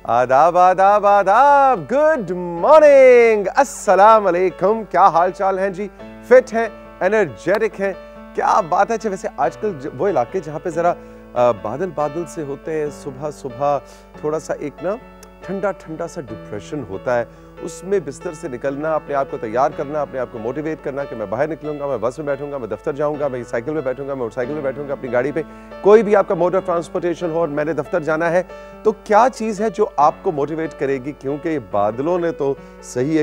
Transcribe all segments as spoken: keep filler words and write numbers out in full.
आदाब आदाब आदाब, गुड मॉर्निंग, अस्सलाम वालेकुम। क्या हाल चाल हैं जी? फिट हैं, एनर्जेटिक हैं? क्या बात है। वैसे आजकल वो इलाके जहाँ पे ज़रा बादल बादल से होते हैं, सुबह सुबह थोड़ा सा एक ना ठंडा ठंडा सा डिप्रेशन होता है, उसमें बिस्तर से निकलना, अपने आप को तैयार करना, अपने आप को मोटिवेट करना कि मैं बाहर निकलूंगा, मैं बस में बैठूंगा, मैं दफ्तर जाऊंगा, मैं साइकिल में बैठूंगा, मैं मोटरसाइकिल में बैठूंगा, अपनी गाड़ी पे, कोई भी आपका मोड ऑफ ट्रांसपोर्टेशन हो और मैंने दफ्तर जाना है, तो क्या चीज़ है जो आपको मोटिवेट करेगी? क्योंकि बादलों ने तो सही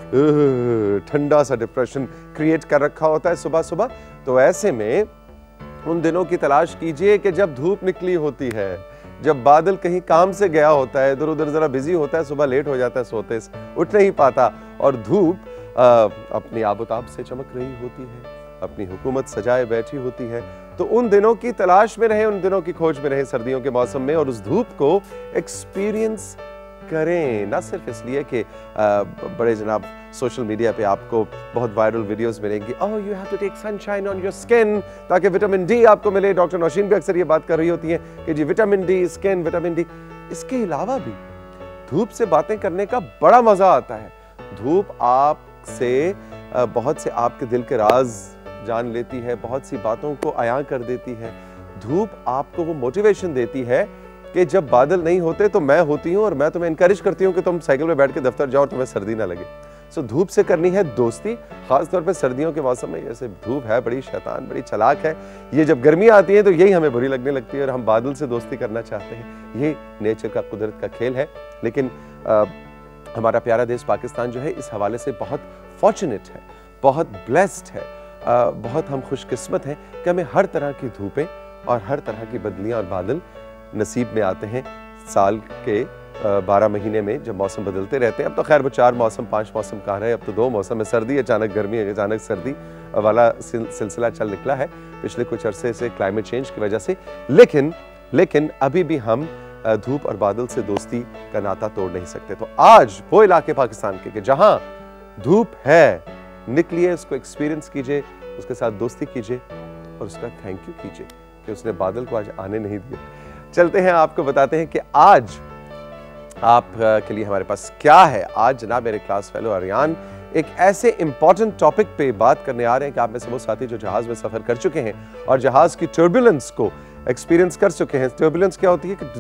एक ठंडा सा डिप्रेशन क्रिएट कर रखा होता है सुबह सुबह। तो ऐसे में उन दिनों की तलाश कीजिए कि जब धूप निकली होती है, जब बादल कहीं काम से गया होता है, इधर उधर जरा बिजी होता है, सुबह लेट हो जाता है, सोते उठ नहीं पाता, और धूप आ, अपनी आबोताब से चमक रही होती है, अपनी हुकूमत सजाए बैठी होती है। तो उन दिनों की तलाश में रहे, उन दिनों की खोज में रहे सर्दियों के मौसम में, और उस धूप को एक्सपीरियंस करें। ना सिर्फ इसलिए कि बड़े जनाब सोशल मीडिया पे आपको बहुत वायरल वीडियोस मिलेंगी, oh you have to take sunshine on your skin ताकि विटामिन डी आपको मिले। डॉक्टर नौशीन भी अक्सर ये बात कर रही होती हैं कि जी vitamin D, skin, vitamin D. इसके अलावा भी धूप से बातें करने का बड़ा मजा आता है। धूप आपसे बहुत से आपके दिल के राज जान लेती है, बहुत सी बातों को अयां कर देती है। धूप आपको वो मोटिवेशन देती है कि जब बादल नहीं होते तो मैं होती हूँ, और मैं तुम्हें इनकरेज करती हूँ कि तुम साइकिल में बैठ के दफ्तर जाओ और तुम्हें सर्दी ना लगे। सो so, धूप से करनी है दोस्ती, खासतौर पे सर्दियों के मौसम में। जैसे धूप है बड़ी शैतान, बड़ी चालाक है, ये जब गर्मी आती है तो यही हमें बुरी लगने लगती है और हम बादल से दोस्ती करना चाहते हैं। ये नेचर का, कुदरत का खेल है। लेकिन आ, हमारा प्यारा देश पाकिस्तान जो है इस हवाले से बहुत फॉर्चुनेट है, बहुत ब्लेस्ड है, आ, बहुत हम खुशकिस्मत हैं कि हमें हर तरह की धूपें और हर तरह की बदलियाँ और बादल नसीब में आते हैं। साल के बारह महीने में जब मौसम बदलते रहते हैं, अब तो खैर वो चार मौसम पांच मौसम कहाँ रहे, अब तो दो मौसम है, सर्दी अचानक गर्मी, अचानक सर्दी वाला सिलसिला चल निकला है पिछले कुछ अरसे से क्लाइमेट चेंज की वजह से। लेकिन लेकिन अभी भी हम धूप और बादल से दोस्ती का नाता तोड़ नहीं सकते। तो आज वो इलाके पाकिस्तान के कि जहाँ धूप है, निकलिए, उसको एक्सपीरियंस कीजिए, उसके साथ दोस्ती कीजिए और उसका थैंक यू कीजिए कि उसने बादल को आज आने नहीं दिया। चलते हैं, आपको बताते हैं कि आज आप के लिए हमारे पास क्या है। आज जनाब मेरे क्लास फेलो अरियान एक ऐसे इंपॉर्टेंट टॉपिक पे बात करने आ रहे हैं कि आप में से वो साथी जो जहाज में सफर कर चुके हैं और जहाज की टर्बुलेंस को एक्सपीरियंस कर चुके हैं। टर्बुलेंस क्या होती है कि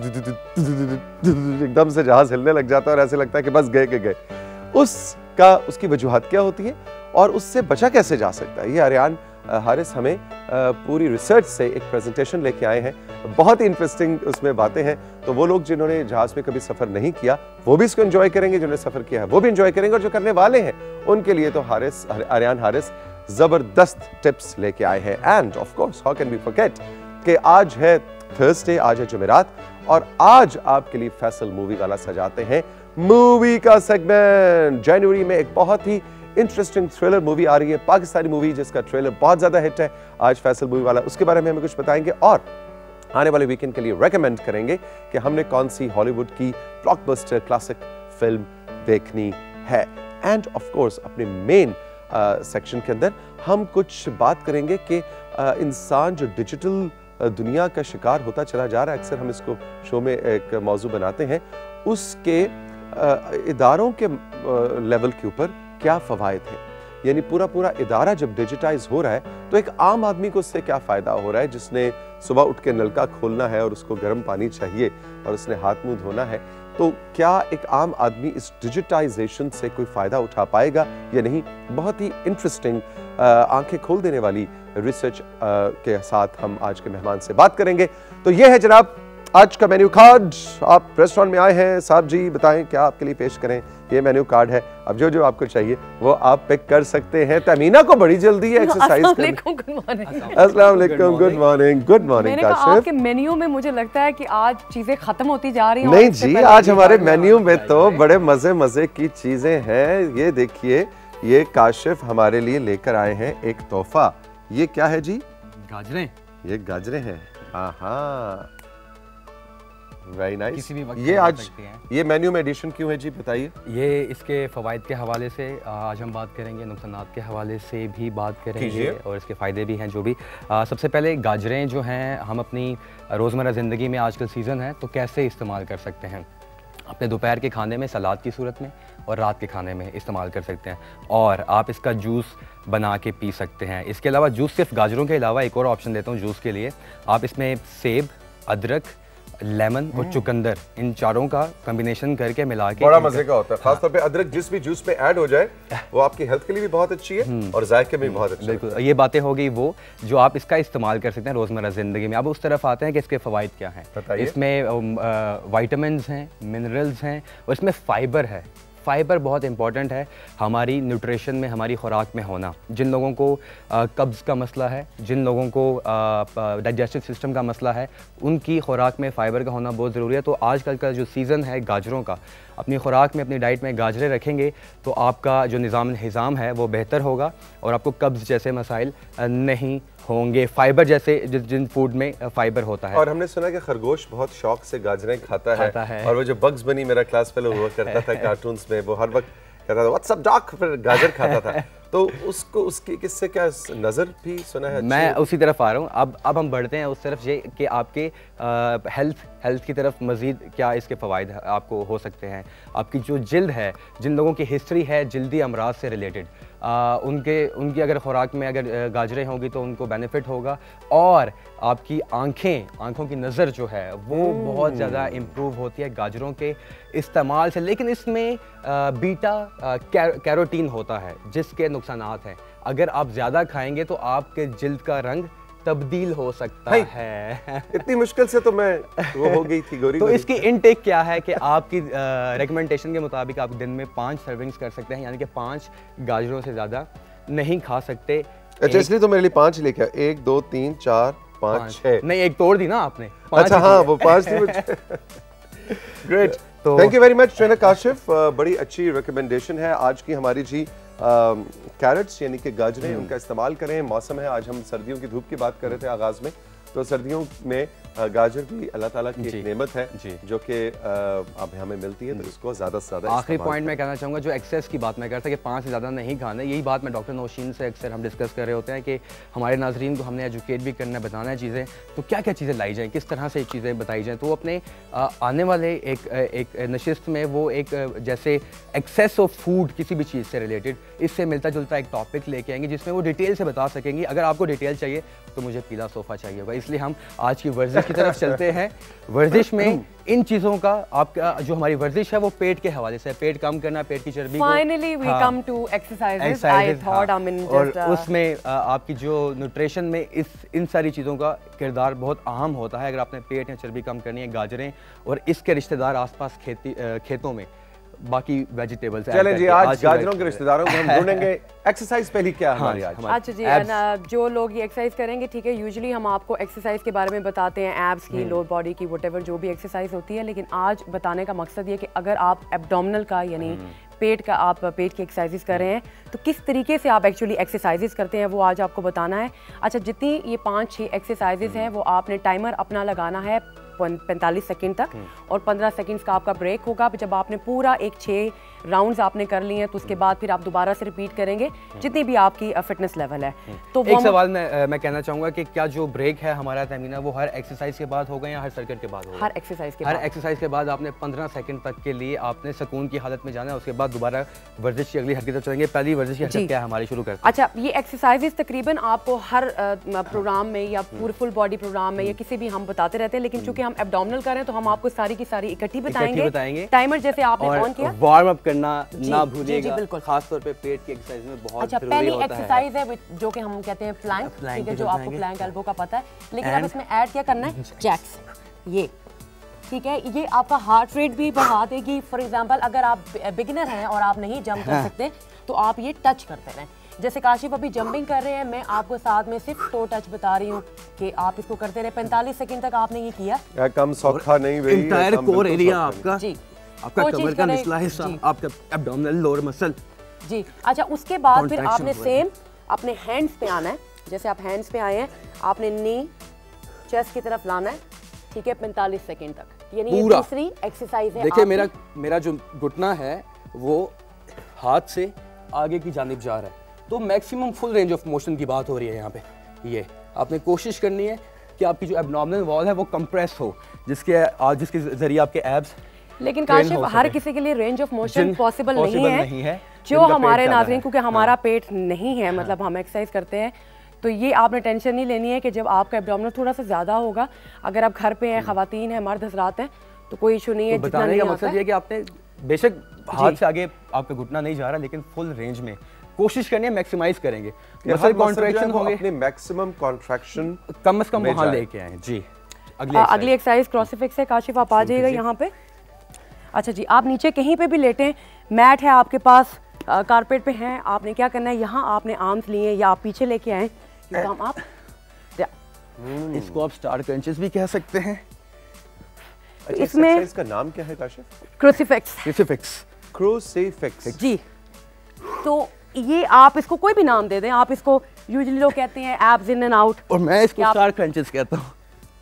एकदम से जहाज हिलने लग जाता है और ऐसे लगता है कि बस गए के गए। उसका उसकी वजूहत क्या होती है और उससे बचा कैसे जा सकता है, ये अरियान हारिस हमें पूरी रिसर्च से एक प्रेजेंटेशन लेके आए हैं। बहुत ही इंटरेस्टिंग उसमें बातें हैं। तो वो लोग जिन्होंने जहाज में कभी सफर नहीं किया वो भी इसको एंजॉय करेंगे, जिन्होंने सफर किया है वो भी एंजॉय करेंगे, और जो करने वाले हैं उनके लिए तो हारिस अरियान हारिस जबरदस्त टिप्स लेके आए हैं। And of course how can we forget कि आज है थर्सडे, आज है जुमेरात, और आज आपके लिए फैसल मूवी वाला सजाते हैं मूवी का सेगमेंट। जनवरी में एक बहुत ही इंटरेस्टिंग थ्रिलर मूवी आ रही है, पाकिस्तानी मूवी जिसका ट्रेलर बहुत ज्यादा हिट है। आज फैसल मूवी वाला उसके बारे में हमें कुछ बताएंगे और आने वाले वीकेंड के लिए रेकमेंड करेंगे कि हमने कौन सी हॉलीवुड की ब्लॉकबस्टर क्लासिक फिल्म देखनी है। एंड ऑफ कोर्स अपने मेन सेक्शन के अंदर हम कुछ बात करेंगे कि इंसान जो डिजिटल दुनिया का शिकार होता चला जा रहा है, अक्सर हम इसको शो में एक मौजू बनाते हैं, उसके इदारों के लेवल के ऊपर क्या फवायद है। यानी पूरा पूरा इदारा जब डिजिटाइज हो रहा है तो एक आम आदमी को उससे क्या फायदा हो रहा है, जिसने सुबह उठ के नलका खोलना है और उसको गर्म पानी चाहिए और उसने हाथ मुंह धोना है, तो क्या एक आम आदमी इस डिजिटाइजेशन से कोई फायदा उठा पाएगा या नहीं। बहुत ही इंटरेस्टिंग आंखें खोल देने वाली रिसर्च के साथ हम आज के मेहमान से बात करेंगे। तो ये है जनाब आज का मेन्यू कार्ड। आप रेस्टोरेंट में आए हैं, साहब जी बताएं क्या आपके लिए पेश करें। ये मेन्यू कार्ड है, अब जो जो आपको चाहिए वो आप पिक कर सकते हैं। तमीना को बड़ी जल्दी है एक्सरसाइज करने। अस्सलाम वालेकुम, good morning, good morning Kashif. आपके मेन्यू में मुझे लगता है कि आज चीजें खत्म होती जा रही हैं। नहीं जी, आज हमारे मेन्यू में तो बड़े मजे मजे की चीजें हैं। ये देखिए, ये काशिफ हमारे लिए लेकर आए हैं एक तोहफा। ये क्या है जी? गाजरें। ये गाजरें हैं, हाँ हाँ, वेरी नाइस। किसी भी वक्त ये आज ये मेन्यू में एडिशन क्यों है जी, बताइए। ये इसके फ़वाइद के हवाले से आज हम बात करेंगे, नुकसानात के हवाले से भी बात करेंगे और इसके फ़ायदे भी हैं जो भी। आ, सबसे पहले गाजरें जो हैं हम अपनी रोज़मर्रा ज़िंदगी में आजकल सीज़न है तो कैसे इस्तेमाल कर सकते हैं। अपने दोपहर के खाने में सलाद की सूरत में और रात के खाने में इस्तेमाल कर सकते हैं। और आप इसका जूस बना के पी सकते हैं। इसके अलावा जूस सिर्फ गाजरों के अलावा एक और ऑप्शन देता हूँ जूस के लिए। आप इसमें सेब, अदरक, लेमन और चुकंदर, इन चारों का कॉम्बिनेशन करके मिला के बड़ा मजे का होता है। खासतौर पे अदरक जिस भी जूस में ऐड हो जाए वो आपकी हेल्थ के लिए भी बहुत अच्छी है और जायके में भी बहुत अच्छी है। बिल्कुल, ये बातें हो गई वो जो आप इसका इस्तेमाल कर सकते हैं रोज़मर्रा ज़िंदगी में। अब उस तरफ आते हैं कि इसके फ़वाइद क्या हैं। इसमें वाइटामिन्स हैं, मिनरल्स हैं और इसमें फ़ाइबर है। फ़ाइबर बहुत इंपॉर्टेंट है हमारी न्यूट्रिशन में, हमारी खुराक में होना। जिन लोगों को कब्ज़ का मसला है, जिन लोगों को डाइजेस्टिव सिस्टम का मसला है, उनकी खुराक में फ़ाइबर का होना बहुत ज़रूरी है। तो आजकल का जो सीज़न है गाजरों का, अपनी खुराक में, अपनी डाइट में गाजरें रखेंगे तो आपका जो निज़ाम निज़ाम है वो बेहतर होगा और आपको कब्ज़ जैसे मसाइल नहीं होंगे। फाइबर जैसे जिन फूड में फाइबर होता है। और हमने सुना कि खरगोश बहुत शौक से गाजरें खाता, खाता है।, है और वो जो बग्स बनी मेरा क्लास फेलो हुआ करता था कार्टून्स में, वो हर वक्त कहता था व्हाट्स अप डॉग, फिर गाजर खाता था। तो उसको उसकी किससे क्या नज़र भी सुना है? मैं उसी तरफ आ रहा हूँ। अब अब हम बढ़ते हैं उस तरफ, ये कि आपके हेल्थ हेल्थ की तरफ मज़ीद क्या इसके फ़वाइद आपको हो सकते हैं। आपकी जो जिल्द है, जिन लोगों की हिस्ट्री है जल्दी अमराज से रिलेटेड, आ, उनके उनकी अगर खुराक में अगर गाजरें होंगी तो उनको बेनिफिट होगा। और आपकी आंखें आंखों की नज़र जो है वो बहुत ज़्यादा इम्प्रूव होती है गाजरों के इस्तेमाल से। लेकिन इसमें आ, बीटा आ, कैर, कैरोटीन होता है जिसके नुकसानात हैं। अगर आप ज़्यादा खाएंगे तो आपके जिल्द का रंग तब्दील हो सकता है। इतनी मुश्किल से तो मैं वो हो गई थी गोरी। तो इसकी इनटेक क्या है कि आपकी रिकमेंडेशन के मुताबिक आप दिन में पाँच सर्विंग्स कर सकते हैं, यानी कि पाँच गाजरों से ज़्यादा नहीं खा सकते। अच्छा, इसलिए तो मेरे लिए पाँच लेके आया। एक, दो, तीन, चार, पाँच, छः। नहीं, एक तोड़ दी ना आपने। अच्छा हाँ, वो पाँच थी मुझे। ग्रेट, तो thank you very much trainer Kashif. बड़ी अच्छी रिकमेंडेशन है आज की हमारी जी। कैरेट्स यानी कि गाजरें, उनका इस्तेमाल करें। मौसम है, आज हम सर्दियों की धूप की बात कर रहे थे आगाज में, तो सर्दियों में गाजर भी अल्लाह ताला की एक नेमत है जो कि अब हमें मिलती है, तो इसको ज़्यादा से ज़्यादा। आखिरी पॉइंट मैं कहना चाहूँगा, जो एक्सेस की बात मैं करता कि पाँच से ज़्यादा नहीं खाना, यही बात मैं डॉक्टर नौशीन से अक्सर हम डिस्कस कर रहे होते हैं कि हमारे नाजरीन को हमने एजुकेट भी करना है, बताना है चीज़ें, तो क्या क्या चीज़ें लाई जाएँ, किस तरह से चीज़ें बताई जाएँ। तो अपने आने वाले एक एक नशिस्त में वो एक जैसे एक्सेस ऑफ फूड किसी भी चीज़ से रिलेटेड इससे मिलता जुलता एक टॉपिक लेके आएंगे जिसमें वो डिटेल से बता सकेंगी। अगर आपको डिटेल चाहिए तो मुझे पीला सोफ़ा चाहिए होगा। इसलिए हम आज की वर्जिश की तरफ चलते हैं। वर्जिश में इन चीजों का आपका जो हमारी वर्जिश है वो पेट के हवाले से, पेट कम करना, पेट की चर्बी को। Finally we come to exercises. I thought I mean और उसमें आपकी जो न्यूट्रिशन में इस इन सारी चीज़ों का किरदार बहुत अहम होता है। अगर आपने पेट या चर्बी कम करनी है, गाजरें और इसके रिश्तेदार आसपास खेती खेतों में बाकी वेजिटेबल्स। चलें जी, आज गाजरों के रिश्तेदारों को हम ढूंढेंगे। एक्सरसाइज पहली क्या है हमारी आज? अच्छा जी, जो लोग ये एक्सरसाइज करेंगे, ठीक है, यूजुअली हम आपको एक्सरसाइज के बारे में बताते हैं, एब्स की, लोअर बॉडी की, व्हाटएवर जो भी एक्सरसाइज होती है। लेकिन आज बताने का मकसद ये कि अगर आप एब्डोमिनल का यानी पेट का आप पेट की एक्सरसाइजेस कर रहे हैं तो किस तरीके से आप एक्चुअली एक्सरसाइजेस करते हैं वो आज आपको बताना है। अच्छा, जितनी ये पाँच छः एक्सरसाइजेस हैं वो आपने टाइमर अपना लगाना है पैंतालीस सेकंड तक और पंद्रह सेकंड्स का आपका ब्रेक होगा। जब आपने पूरा एक छः राउंड्स आपने कर लिए हैं तो उसके बाद फिर आप दोबारा से रिपीट करेंगे जितनी भी आपकी फिटनेस लेवल है। तो एक सवाल मैं मैं कहना चाहूँगा कि क्या जो ब्रेक है हमारा तमीना वो हर एक्सरसाइज के बाद होगा या हर सर्किट के बाद होगा? हर एक्सरसाइज के हर एक्सरसाइज के बाद आपने पंद्रह सेकंड तक के लिए आपने सुकून की हालत में जाना है, उसके बाद दोबारा वर्जिश की अगली हरकत तरफ चलेंगे। पहली वर्जिश की हरकत क्या है हमारी, शुरू करते हैं। अच्छा, ये एक्सरसाइजेस तकरीबन आपको हर प्रोग्राम में या पूरे फुल बॉडी प्रोग्राम में या किसी भी हम बताते रहते हैं, लेकिन चूंकि हम एब्डोमिनल कर रहे हैं तो हम आपको सारी की सारी इकट्ठी बताएंगे। टाइमर जैसे आपने ऑन किया, वार्म अप करना ना भूलिएगा, खास तौर पे पेट की एक्सरसाइज में बहुत अच्छा, पहली एक्सरसाइज है जो कि हम कहते हैं प्लैंक, ठीक है, जो आपको प्लैंक एल्बो का पता है। लेकिन अब इसमें ऐड क्या करना है, जैक्स, ये ठीक है, ये आपका हार्ट रेट भी बढ़ा देगी। फॉर एग्जांपल अगर आप बिगिनर हैं और आप नहीं जंप कर सकते तो आप ये टच करते रहें। जैसे काशिफ अभी जंपिंग कर रहे हैं, मैं आपको साथ में सिर्फ टो टच बता रही हूँ कि आप इसको करते रहे पैंतालीस सेकंड तक। आपने ये किया, कम सौखा नहीं, इंटायर कोर एरिया आपका जी, आपका कमर का निचला हिस्सा, आपका एब्डोमिनल लोअर मसल जी। अच्छा, उसके बाद फिर आपने सेम अपने हैंड्स पे आना है। जैसे आप हैंड्स पे आए हैं, आपने नी चेस्ट की तरफ लाना है, ठीक है, पैंतालीस सेकंड तक। यानी ये दूसरी एक्सरसाइज है। देखिए मेरा मेरा जो घुटना है वो हाथ से आगे की जानिब जा रहा है, तो maximum full range of motion की बात हो रही है यहाँ पे। ये आपने कोशिश करनी है कि आपकी जो एब्डोमिनल वॉल है वो कंप्रेस हो, जिसके जिसके जरिए आपके एब्स लेकिन काशिफ हर किसी के लिए रेंज ऑफ मोशन पॉसिबल नहीं है, नहीं है जो हमारे नाज़रीन, क्योंकि हमारा हाँ। पेट नहीं है, मतलब हम एक्सरसाइज करते हैं, तो ये आपने टेंशन नहीं लेनी है कि जब आपका एब्डोमिनल थोड़ा सा ज़्यादा होगा, अगर आप घर पे हैं, ख़वातीन हैं, मर्द हज़रात हैं, तो कोई इशू नहीं है। तो बताने का मकसद ये है कि आपने बेशक हाथ से आगे आपका घुटना नहीं जा रहा, लेकिन फुल रेंज में कोशिश करनी है, मैक्सिमाइज करेंगे, मसल कॉन्ट्रैक्शन होंगे, अपने मैक्सिमम कॉन्ट्रैक्शन कम से कम वहां लेके आए। जी अगली अगली एक्सरसाइज क्रॉसिफिक्स है। काशिफ आप आ जाइएगा यहाँ पे। अच्छा जी, आप नीचे कहीं पे भी लेटें, मैट है आपके पास, कारपेट पे हैं, आपने क्या करना है, यहाँ आपने आर्म्स लिए या आप पीछे लेके आए, ये काम आप इसको आप स्टार क्रंचेस भी कह सकते हैं। अच्छा, इसमें इसका नाम क्या है काशिफ? क्रूसीफिक्स। क्रूसीफिक्स क्रूसीफिक्स जी। तो ये आप इसको कोई भी नाम दे दें, आप इसको यूजुअली लोग कहते हैं एब्स इन एंड आउट, और मैं इसको स्टार क्रंचेस कहता हूँ।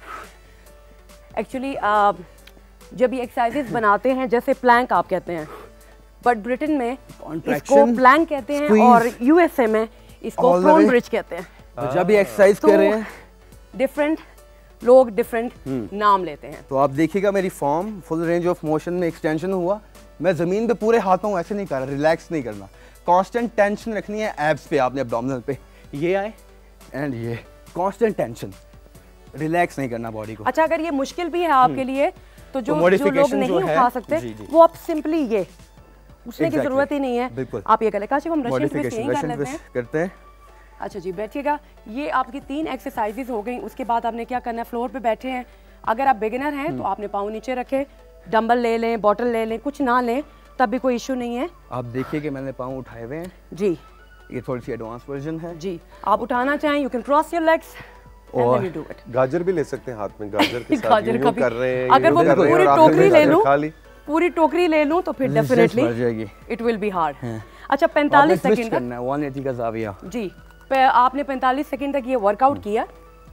एक्चुअली जब ये एक्सरसाइजेस बनाते हैं, जैसे प्लैंक आप कहते हैं, बट ब्रिटेन में इसको प्लैंक कहते हैं और यूएसए में इसको प्रोन ब्रिज कहते हैं। तो जब ये एक्सरसाइज कर रहे हैं, डिफरेंट लोग डिफरेंट नाम लेते हैं। तो आप देखिएगा मेरी form full range of motion में एक्सटेंशन हुआ, मैं जमीन पे पूरे हाथों ऐसे नहीं कर रहा, रिलैक्स नहीं करना, कांस्टेंट टेंशन रखनी है एब्स पे, आपने एब्डोमिनल पे, ये आए एंड ये कांस्टेंट टेंशन, रिलैक्स नहीं करना बॉडी को। अच्छा, अगर ये मुश्किल भी है आपके लिए, तो जो तो जो लोग नहीं उठा सकते, जी, जी। वो आप सिंपली ये उसने की जरूरत ही नहीं है, आप ये कर ले। काशिफ हम रशियन ट्विस्ट यहीं कर लेते हैं, करते हैं। अच्छा जी, बैठिएगा। ये आपकी तीन एक्सरसाइजेज हो गई। उसके बाद आपने क्या करना है, फ्लोर पे बैठे हैं, अगर आप बिगिनर हैं तो आपने पाँव नीचे रखे, डंबल ले लें, बॉटल ले लें, कुछ ना लें तब भी कोई इशू नहीं है। आप देखिए कि मैंने पाँव उठाए हुए हैं जी, ये थोड़ी सी एडवांस वर्जन है जी। आप उठाना चाहें you can cross your legs और गाजर भी ले सकते हैं हाथ में, गाजर के साथ गाजर यूं कर रहे हैं, अगर वो पूरी टोकरी ले लूं, पूरी टोकरी ले लूं तो फिर definitely it will be hard. अच्छा, पैंतालीस सेकंड तक करना है, एक सौ अस्सी का ज़ाविया जी। आपने पैंतालीस सेकंड तक ये वर्कआउट किया,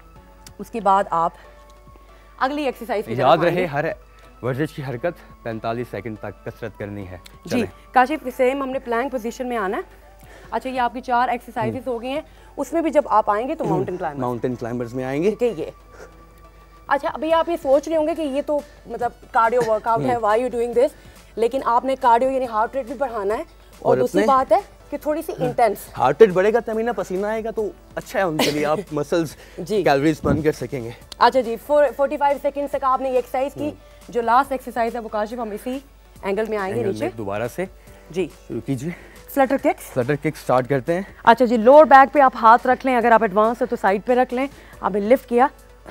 उसके बाद आप अगली एक्सरसाइज की याद रहे, हर वर्जिश की हरकत पैंतालीस सेकंड तक कसरत करनी है जी। काशिफ सेम हमने प्लैंक पोजीशन में आना है। अच्छा, ये आपकी चार एक्सरसाइजेस हो गई हैं, उसमें भी जब आप आएंगे तो माउंटेन क्लाइंबर्स माउंटेन क्लाइंबर्स में आएंगे, ठीक है ये। अच्छा, अभी आप ये सोच रहे होंगे कि ये तो मतलब कार्डियो वर्कआउट है, व्हाई यू डूइंग दिस, लेकिन आपने कार्डियो यानी हार्ट रेट भी बढ़ाना है, और दूसरी बात है कि थोड़ी सी इंटेंस हार्ट रेट बढ़ेगा तभी ना पसीना आएगा, तो अच्छा है उनके लिए, आप मसल्स कैलोरीज बर्न कर सकेंगे। अच्छा जी, पैंतालीस सेकंड तक आपने ये एक्सरसाइज की। जो लास्ट एक्सरसाइज है वो काशिफ हम इसी एंगल में आएंगे नीचे, दोबारा से जी शुरू कीजिए। Flutter kicks, flutter kicks start करते हैं। अच्छा जी, लोअर बैक पे आप हाथ रख लें, अगर आप एडवांस है तो साइड पे रख लें, आपने लिफ्ट किया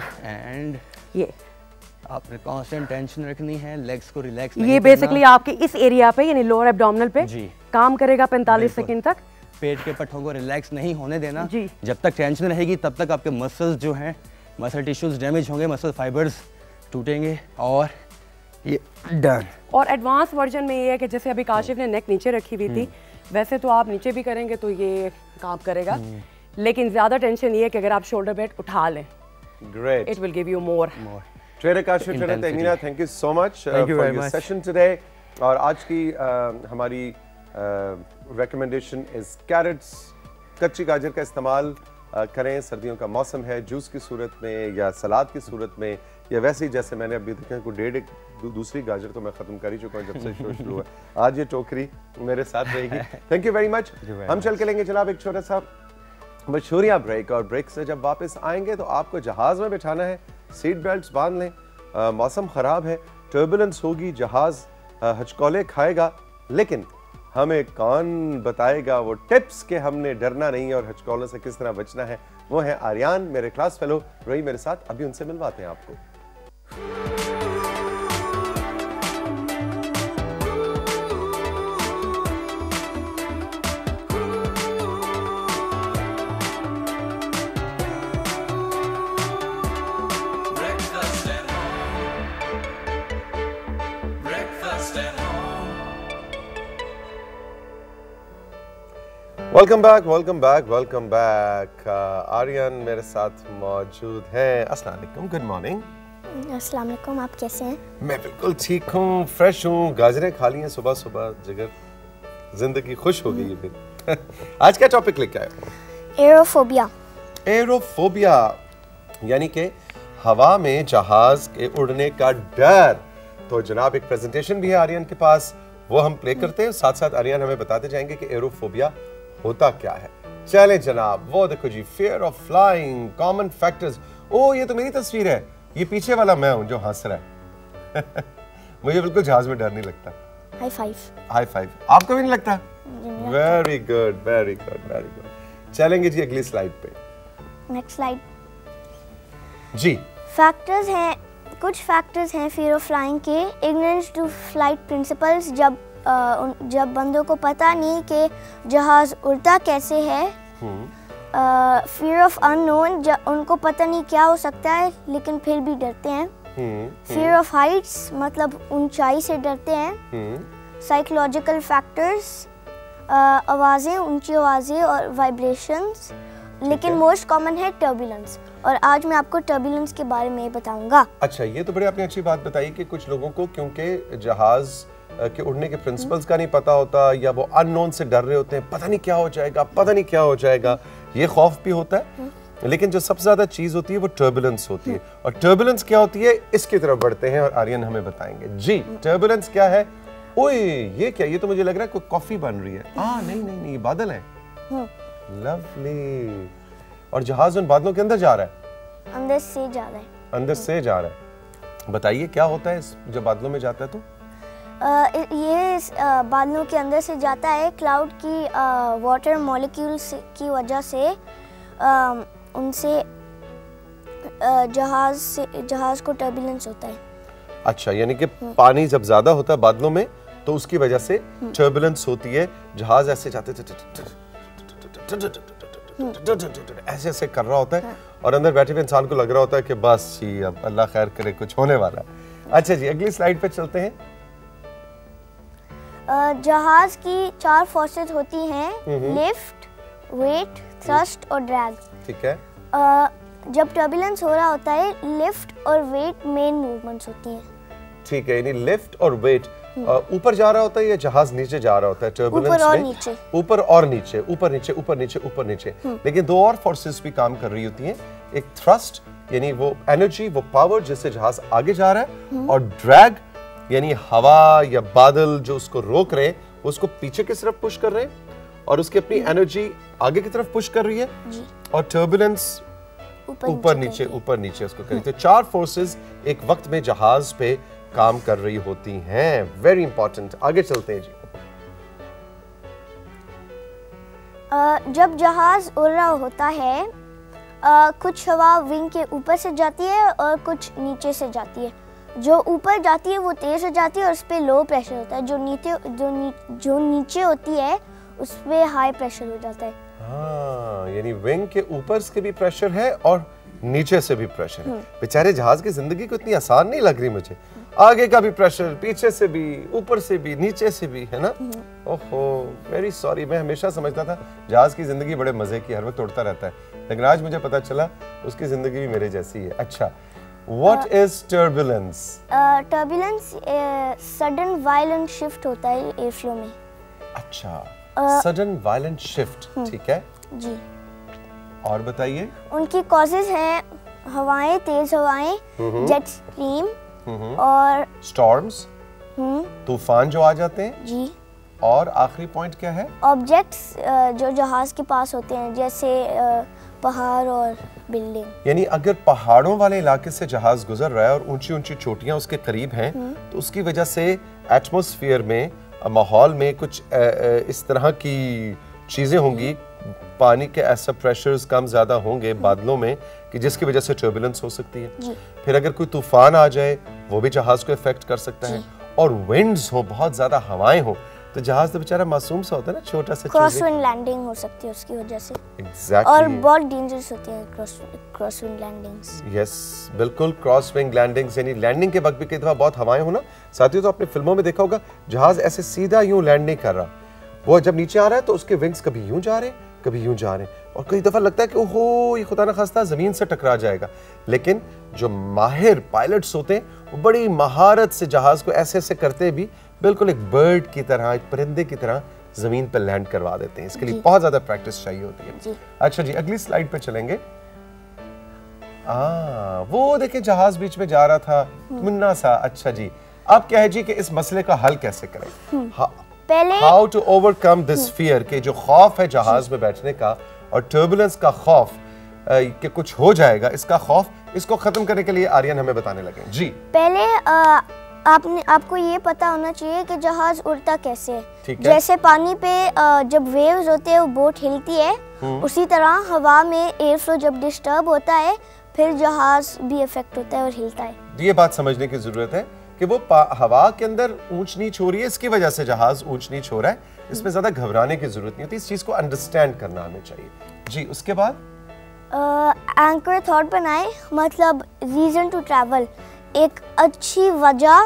एंड ये आपने कांस्टेंट टेंशन रखनी है, लेग्स को रिलैक्स नहीं ये बेसिकली आपके इस एरिया पे यानी लोअर एब्डोमिनल पे जी काम करेगा पैंतालीस सेकंड तक। पेट के पट्टों को रिलैक्स नहीं होने देना जी, जब तक टेंशन रहेगी तब तक आपके मसल्स जो हैं, मसल टिश्यूज डैमेज होंगे, मसल फाइबर्स टूटेंगे, और ये डन। और एडवांस वर्जन में ये है कि जैसे अभी काशिफ ने नेक नीचे रखी हुई थी, वैसे तो आप नीचे भी करेंगे तो ये काम करेगा, लेकिन ज्यादा टेंशन ये है कि अगर आप शोल्डर बेड उठा लें, great, it will give you more. Trainer Kashif, trainer Tahmina, thank you so much for your session today. और आज की uh, हमारी रिकमेंडेशन इज कैरेट्स, कच्ची गाजर का इस्तेमाल uh, करें, सर्दियों का मौसम है, जूस की सूरत में या सलाद की सूरत में, या वैसे ही जैसे मैंने अभी देखा को डेढ़ दू, दूसरी गाजर तो मैं ख़त्म कर ही चुका हूँ जब से शो शुरू हुआ, आज ये टोकरी मेरे साथ रहेगी। Thank you very much. हम चल के लेंगे जनाब एक छोटा सा मशहूरिया ब्रेक, और ब्रेक से जब वापस आएंगे तो आपको जहाज़ में बिठाना है, सीट बेल्ट बांध लें, आ, मौसम ख़राब है, टर्बुलेंस होगी, जहाज़ हचकोले खाएगा, लेकिन हमें कौन बताएगा वो टिप्स कि हमने डरना नहीं है और हचकोलों से किस तरह बचना है। वो है आर्यान, मेरे क्लास फेलो रही मेरे साथ, अभी उनसे मिलवाते हैं आपको। Welcome back, welcome back, welcome back. Aryan मेरे साथ मौजूद हैं। अस्सलाम वालेकुम, गुड मॉर्निंग। अस्सलाम वालेकुम, आप कैसे हैं? मैं बिल्कुल ठीक हूँ, फ्रेश हूँ, गाजरें खा ली हैं सुबह सुबह, जिगर जिंदगी खुश हो गई है। आज क्या टॉपिक लेके आए हो? एरोफोबिया। एरोफोबिया यानी कि हवा में जहाज के उड़ने का डर। तो जनाब एक प्रेजेंटेशन भी है आर्यन के पास, वो हम प्ले करते हैं, साथ साथ आर्यन हमें बताते जाएंगे कि एरोफोबिया होता क्या है। चले जनाब, वो देखो जी, fear of flying, common factors. ओ ये तो मेरी तस्वीर है, ये पीछे वाला मैं हूं जो हंस रहा है। मुझे बिल्कुल जहाज में डर नहीं लगता। High five. High five. आपको भी नहीं लगता? Very good, very good, very good. चलेंगे जी अगली स्लाइड पे। नेक्स्ट स्लाइड जी। फैक्टर्स हैं, कुछ फैक्टर्स हैं फियर ऑफ फ्लाइंग के। इग्नोरेंस टू फ्लाइट प्रिंसिपल्स, जब आ, जब बंदों को पता नहीं कि जहाज उड़ता कैसे है। फियर ऑफ अननोन, जब उनको पता नहीं क्या हो सकता है लेकिन फिर भी डरते हैं। फियर ऑफ हाइट्स, मतलब ऊंचाई से डरते हैं। साइकोलॉजिकल फैक्टर्स, आवाज़ें, ऊंची आवाज़ें और वाइब्रेशंस। लेकिन मोस्ट कॉमन है टर्बुलेंस, और आज मैं आपको टर्बुलेंस के बारे में बताऊंगा। अच्छा, ये तो बड़ी आपने अच्छी बात बताई कि कुछ लोगों को क्योंकि जहाज के उड़ने के प्रिंसिपल्स का नहीं पता होता, या वो अननोन से डर रहे होते हैं, पता नहीं क्या हो जाएगा, पता नहीं क्या हो जाएगा, ये खौफ भी होता है। लेकिन जो सबसे ज्यादा चीज होती है वो टर्बुलेंस होती है। और टर्बुलेंस क्या होती है, इसकी तरफ बढ़ते हैं और आर्यन हमें बताएंगे। जी, टर्बुलेंस क्या है? ओए ये क्या, ये तो मुझे लग रहा है कोई कॉफी बन रही है। हाँ नहीं नहीं नहीं, बादल है। लवली। और जहाज उन बादलों के अंदर जा रहा है? अंदर से जा रहा है। अंदर से जा रहा है। बताइए क्या होता है जब बादलों में जाता है तो? Uh, ये uh, बादलों के अंदर से जाता है। क्लाउड की वाटर uh, मॉलिक्यूल्स की वजह से uh, उनसे uh, जहाज से जहाज को टर्बुलेंस होता है। अच्छा, यानी कि पानी जब ज्यादा होता है बादलों में तो उसकी वजह से टर्बुलेंस होती है। जहाज ऐसे जाते ऐसे ऐसे कर रहा होता है और अंदर बैठे हुए इंसान को लग रहा होता है कि बस जी अब अल्लाह खैर करे, कुछ होने वाला है। अच्छा जी, अगली स्लाइड पे चलते हैं। जहाज की चार फोर्सेस होती हैं, लिफ्ट, वेट, थ्रस्ट और ड्रैग। ठीक है। जब टर्बुलेंस हो रहा होता है, लिफ्ट और वेट मेन मूवमेंट्स होती हैं। ठीक है, यानी लिफ्ट और वेट ऊपर जा रहा होता है या जहाज नीचे जा रहा होता है टर्बुलेंस में? ऊपर और नीचे। ऊपर और नीचे, ऊपर नीचे, ऊपर नीचे, ऊपर नीचे। लेकिन दो और फोर्सेस भी काम कर रही होती हैं। एक थ्रस्ट यानी वो एनर्जी, वो पावर जिससे जहाज आगे जा रहा है, और ड्रैग यानी हवा या बादल जो उसको रोक रहे हैं, उसको पीछे की तरफ पुश कर रहे हैं और उसकी अपनी एनर्जी आगे की तरफ पुश कर रही है। जी। और टर्बुलेंस ऊपर नीचे, ऊपर नीचे उसको कर रही है। तो चार फोर्सेस एक वक्त में जहाज पे काम कर रही होती हैं। Very important. आगे चलते हैं जी। uh, जब जहाज उड़ रहा होता है, uh, कुछ हवा विंग के ऊपर से जाती है और कुछ नीचे से जाती है। जो ऊपर जाती है वो तेज हो जाती है और उस पर लो प्रेशर होता है। जो नीचे जो नी, जो नीचे होती है उस पर हाई प्रेशर हो जाता है। हाँ, यानी विंग के ऊपर से भी प्रेशर है और नीचे से भी प्रेशर है। बेचारे जहाज की जिंदगी को इतनी आसान नहीं लग रही मुझे। आगे का भी प्रेशर, पीछे से भी, ऊपर से भी, नीचे से भी, है ना? ओहो, वेरी सॉरी। मैं हमेशा समझता था जहाज की जिंदगी बड़े मजे की, हर वक्त उड़ता रहता है, लेकिन आज मुझे पता चला उसकी जिंदगी भी मेरे जैसी है। अच्छा, What uh, is turbulence? uh, turbulence sudden violent shift होता है एयर फ्लो में। अच्छा, सडन वायलेंट शिफ्ट। ठीक है जी। और बताइए। उनकी कॉजेज हैं हवाएं, तेज हवाएं, जेट स्ट्रीम और स्टॉर्म्स, तूफान जो आ जाते हैं। जी। और आखिरी पॉइंट क्या है? ऑब्जेक्ट्स जो जहाज के पास होते हैं, जैसे पहाड़ और बिल्डिंग। यानी अगर पहाड़ों वाले इलाके से जहाज गुजर रहा है और ऊंची ऊंची चोटियां उसके करीब हैं, तो उसकी वजह से एटमॉस्फेयर में, माहौल में कुछ इस तरह की चीजें होंगी, पानी के ऐसा प्रेशर्स कम ज्यादा होंगे बादलों में कि जिसकी वजह से टर्बुलेंस हो सकती है। फिर अगर कोई तूफान आ जाए वो भी जहाज को इफेक्ट कर सकता है, और विंड्स हो, बहुत ज्यादा हवाएं हो, तो जहाज तो बेचारा मासूम सा होता है ना, छोटा सा। क्रॉसविंड लैंडिंग हो सकती है उसकी वजह से। exactly. और बहुत डेंजरस होती है क्रॉसविंड लैंडिंग्स। यस, बिल्कुल। क्रॉसविंग लैंडिंग्स यानी लैंडिंग के वक्त भी कई दफा बहुत हवाएं हो ना। साथियों, तो आपने फिल्मों में देखा होगा जहाज ऐसे सीधा यूं लैंड नहीं कर रहा, वो जब नीचे आ रहा है तो उसके विंग्स कभी यूं जा रहे, कभी यूं जा रहे, और कई दफा लगता है कि ओहो ये खुदा न खास्ता जमीन से टकरा जाएगा। लेकिन जो माहिर पायलट्स होते हैं वो बड़ी महारत से जहाज को ऐसे ऐसे करते भी बिल्कुल एक बर्ड की तरह, एक परिंदे की तरह जमीन पर लैंड करवा देते हैं। इसके लिए बहुत ज्यादा प्रैक्टिस चाहिए होती है जी। अच्छा जी, अगली स्लाइड पे चलेंगे। आ, वो देखें जहाज बीच में जा रहा था, मुन्ना सा। अच्छा जी, अब क्या है जी कि इस मसले का हल कैसे करें? पहले how to overcome this fear के जो खौफ है जहाज में बैठने का और टर्बुलेंस का खौफ कि कुछ हो जाएगा, इसका खौफ, इसको खत्म करने के लिए आर्यन हमें बताने लगे जी। पहले आ, आपने आपको ये पता होना चाहिए कि जहाज उड़ता कैसे है। ठीक है। जैसे पानी पे आ, जब वेव्स होते हैं वो बोट हिलती है, उसी तरह हवा में एयर फ्लो जब डिस्टर्ब होता है फिर जहाज भी इफेक्ट होता है और हिलता है। ये बात समझने की जरूरत है कि वो हवा के अंदर ऊंच नीच हो रही है, इसकी वजह से जहाज ऊंच नीच हो रहा है। इसमें ज्यादा घबराने की जरूरत नहीं होती, इस चीज को अंडरस्टैंड करना हमें चाहिए जी। उसके बाद एंकर थॉट बनाए, मतलब रीजन टू ट्रैवल, एक अच्छी वजह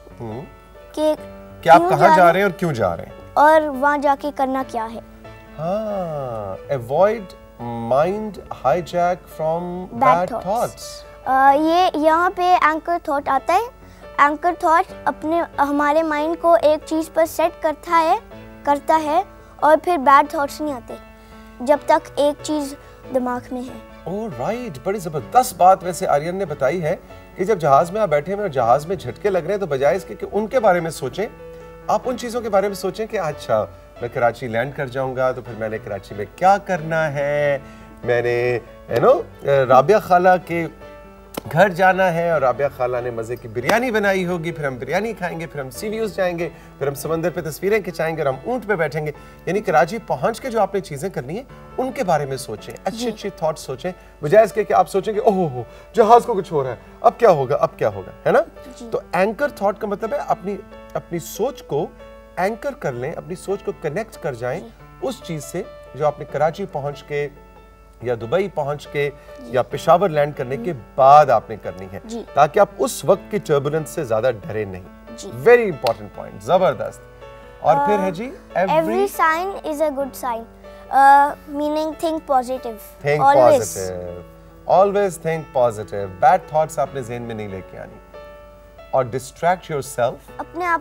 कि कि आप कहाँ जा रहे हैं और क्यों जा रहे हैं और वहाँ जाके करना क्या है। हाँ, avoid mind hijack from bad thoughts. ये यहाँ पे एंकर थॉट आता है। एंकर थॉट अपने हमारे माइंड को एक चीज पर सेट करता है करता है और फिर बैड थॉट्स नहीं आते जब तक एक चीज दिमाग में है। ओह राइट, बड़ी जबरदस्त बात वैसे आर्यन ने बताई है कि जब जहाज में आप बैठे हैं और जहाज में झटके लग रहे हैं तो बजाय इसके कि उनके बारे में सोचें, आप उन चीजों के बारे में सोचें कि अच्छा मैं कराची लैंड कर जाऊंगा तो फिर मैंने कराची में क्या करना है, मैंने यू नो राबिया खाला के घर जाना है और राबिया खाला ने मजे की बिरयानी बनाई होगी, फिर हम बिरयानी खाएंगे, फिर हम सी व्यूज जाएंगे, फिर हम समंदर पे तस्वीरें खिंचाएंगे और हम ऊंट पे बैठेंगे। यानी कराची पहुंच के जो आपने चीजें करनी है उनके बारे में सोचें, अच्छी अच्छी थॉट सोचें, बजाय इसके कि आप सोचेंगे ओहो हो जहाज को कुछ हो रहा है, अब क्या होगा अब क्या होगा, है ना। तो एंकर थॉट का मतलब है अपनी अपनी सोच को एंकर कर लें, अपनी सोच को कनेक्ट कर जाएं उस चीज से जो आपने कराची पहुंच के या दुबई पहुंच के या पेशावर लैंड करने के बाद आपने करनी है, ताकि आप उस वक्त की टर्बुलेंस से ज्यादा डरे नहीं। वेरी इंपॉर्टेंट पॉइंट, जबरदस्त। और फिर है जी every sign is a good sign, meaning think positive, think positive, always think positive. Bad thoughts आपने ज़हन में नहीं लेके आनी। और डिस्ट्रैक्ट योरसेल्फ, अपने आप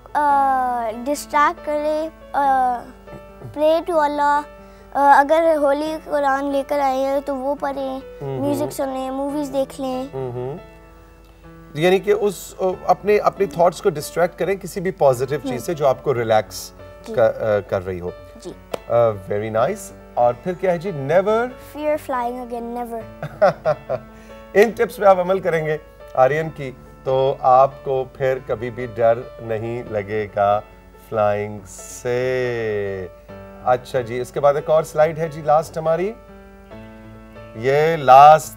को डिस्ट्रैक्ट करे, प्रे टू अल्लाह। अगर होली कुरान लेकर आए हैं तो वो पढ़ें, म्यूजिक सुनें, मूवीज देख लें। यानी कि उस अपने अपने थॉट्स को डिस्ट्रैक्ट करें किसी भी पॉजिटिव चीज से जो आपको रिलैक्स कर, कर रही हो जी। Very nice. और फिर क्या है जी, never fear flying again, never. इन टिप्स पे आप अमल करेंगे आर्यन की तो आपको फिर कभी भी डर नहीं लगेगा फ्लाइंग से। अच्छा जी, इसके बाद एक और स्लाइड है जी, लास्ट हमारी, ये लास्ट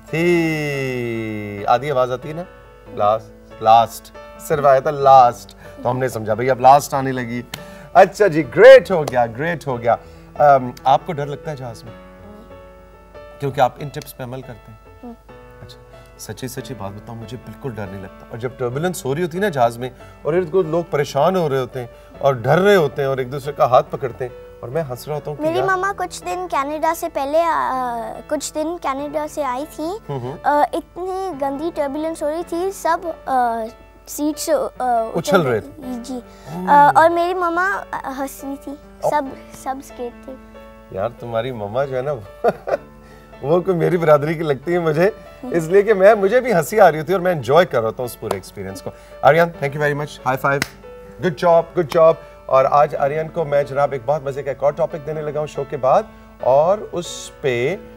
थी, आधी आवाज आती है ना, लास्ट लास्ट सिर्फ आया था लास्ट, तो हमने समझा भाई अब लास्ट आने लगी। अच्छा जी, ग्रेट हो गया, ग्रेट हो गया। um, आपको डर लगता है जहाज में क्योंकि आप इन टिप्स पे अमल करते हैं? अच्छा, सच्ची सच्ची बात बताऊं, मुझे बिल्कुल डर नहीं लगता। और जब टर्बुलेंस हो रही होती है ना जहाज में और इर्द गिर्द लोग परेशान हो रहे होते हैं और डर रहे होते हैं और एक दूसरे का हाथ पकड़ते हैं और मैं हंस रहा होता हूँ। मेरी मामा कुछ दिन कनाडा से पहले आ, कुछ दिन कनाडा से आई थी, आ, इतनी गंदी टर्बुलेंस हो रही थी, सब सीट्स उछल रहे थे जी, आ, और मेरी मामा हंस रही थी, सब सब स्केट थे। यार तुम्हारी मामा जो है ना वो कोई मेरी बरादरी की लगती है मुझे, इसलिए कि मैं मुझे भी हंसी आ रही थी और मैं एंजॉय कर रहा था उस पूरे एक्सपीरियंस को। Aryan, thank you very much, high five, good job, good job. और आज आर्यन को मैं जनाब एक बहुत मजे का एक और टॉपिक देने लगा हूँ शो के बाद, और उस पे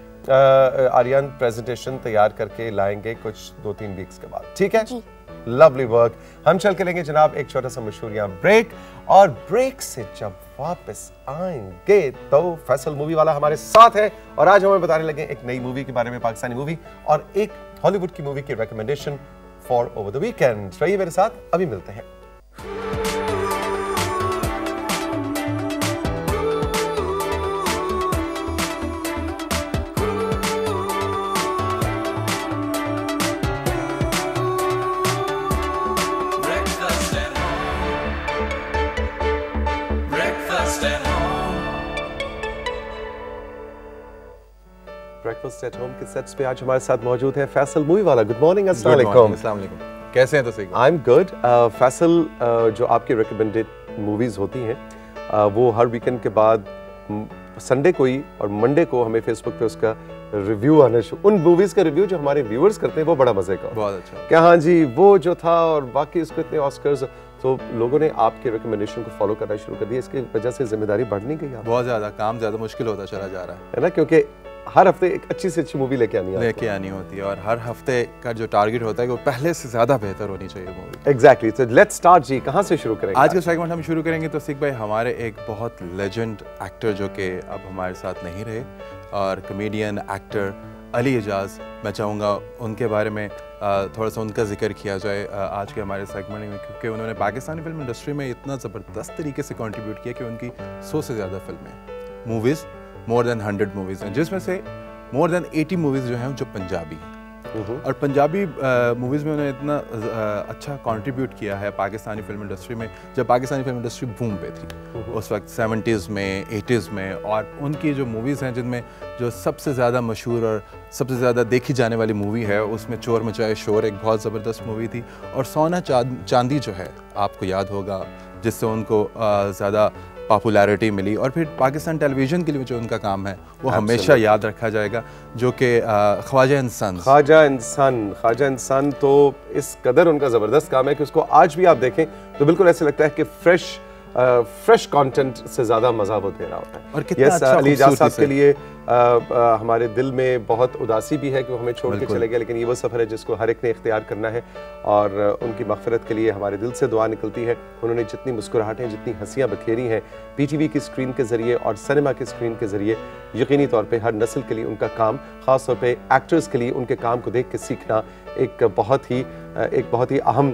आर्यन प्रेजेंटेशन तैयार करके लाएंगे कुछ दो तीन वीक्स के बाद, ठीक है? Lovely work. हम चल के लेंगे जनाब एक छोटा सा मशहूरिया ब्रेक, और ब्रेक से जब वापस आएंगे तो फैसल मूवी वाला हमारे साथ है और आज हमें बताने लगे एक नई मूवी के बारे में, पाकिस्तानी मूवी, और एक हॉलीवुड की मूवी की recommendation for over the weekend. रहिए मेरे साथ, अभी मिलते हैं। ब्रेकफास्ट एट होम के सेट्स पे आज हमारे साथ मौजूद है फैसल मूवी वाला। गुड मॉर्निंग, अस्सलाम वालेकुम। अस्सलाम वालेकुम, कैसे हैं? तो सही। I am good. फैसल, जो आपकी रिकमेंडेड मूवीज होती हैं uh, वो हर वीकेंड के बाद संडे को ही और मंडे को हमें फेसबुक पे उसका रिव्यू आना शुरू, उन मूवीज का रिव्यू जो हमारे व्यूअर्स करते हैं वो बड़ा मजे का, बहुत अच्छा क्या हाँ जी वो जो था, और बाकी उसको इतने ऑस्कर्स, तो लोगों ने आपके रिकमेंडेशन को फॉलो करना शुरू कर दिया। इसकी वजह से जिम्मेदारी बढ़ नहीं गई? बहुत ज्यादा काम ज्यादा मुश्किल होता चला जा रहा है, है ना, क्योंकि हर हफ्ते एक अच्छी से अच्छी मूवी लेके आनी है लेके आनी होती है, और हर हफ्ते का जो टारगेट होता है वो पहले से ज्यादा बेहतर होनी चाहिए मूवी। एग्जैक्टली, तो लेट्स स्टार्ट जी, कहाँ से शुरू करेंगे आज का सेगमेंट हम शुरू करेंगे तो सिक भाई हमारे एक बहुत लेजेंड एक्टर जो कि अब हमारे साथ नहीं रहे, और कमेडियन एक्टर अली एजाज, मैं चाहूँगा उनके बारे में थोड़ा सा उनका जिक्र किया जाए आज के हमारे सेगमेंट में, क्योंकि उन्होंने पाकिस्तानी फिल्म इंडस्ट्री में इतना ज़बरदस्त तरीके से कंट्रीब्यूट किया कि उनकी सौ से ज़्यादा फिल्में, movies, more than hundred movies हैं, जिसमें से मोर देन एटी मूवीज़ जो हैं जो पंजाबी हैं। और पंजाबी मूवीज़ में उन्होंने इतना आ, अच्छा कंट्रीब्यूट किया है पाकिस्तानी फिल्म इंडस्ट्री में, जब पाकिस्तानी फिल्म इंडस्ट्री बूम पे थी उस वक्त सेवेंटीज़ में, एटीज़ में, और उनकी जो मूवीज़ हैं जिनमें जो सबसे ज़्यादा मशहूर और सबसे ज़्यादा देखी जाने वाली मूवी है उसमें चोर मचाए शोर एक बहुत ज़बरदस्त मूवी थी, और सोना चांदी जो है आपको याद होगा, जिससे उनको ज़्यादा पॉपुलैरिटी मिली, और फिर पाकिस्तान टेलीविज़न के लिए जो उनका काम है वो हमेशा याद रखा जाएगा, जो कि ख्वाजा इंसान ख्वाजा इंसान ख्वाजा इंसान तो इस कदर उनका ज़बरदस्त काम है कि उसको आज भी आप देखें तो बिल्कुल ऐसे लगता है कि फ्रेश फ्रेश कंटेंट से ज़्यादा मज़ा वो दे रहा होता है। और कितना yes, अच्छा अली एजाज साहब के लिए आ, आ, हमारे दिल में बहुत उदासी भी है कि वो हमें छोड़ के चले गए, लेकिन ये वो सफ़र है जिसको हर एक ने इख्तियार करना है, और उनकी मग़फ़िरत के लिए हमारे दिल से दुआ निकलती है। उन्होंने जितनी मुस्कुराहटें, जितनी हंसियाँ बखेरी हैं पीटीवी की स्क्रीन के ज़रिए और सिनेमा की स्क्रीन के ज़रिए, यकीनी तौर पर हर नस्ल के लिए उनका काम, ख़ास तौर पर एक्टर्स के लिए उनके काम को देख के सीखना एक बहुत ही एक बहुत ही अहम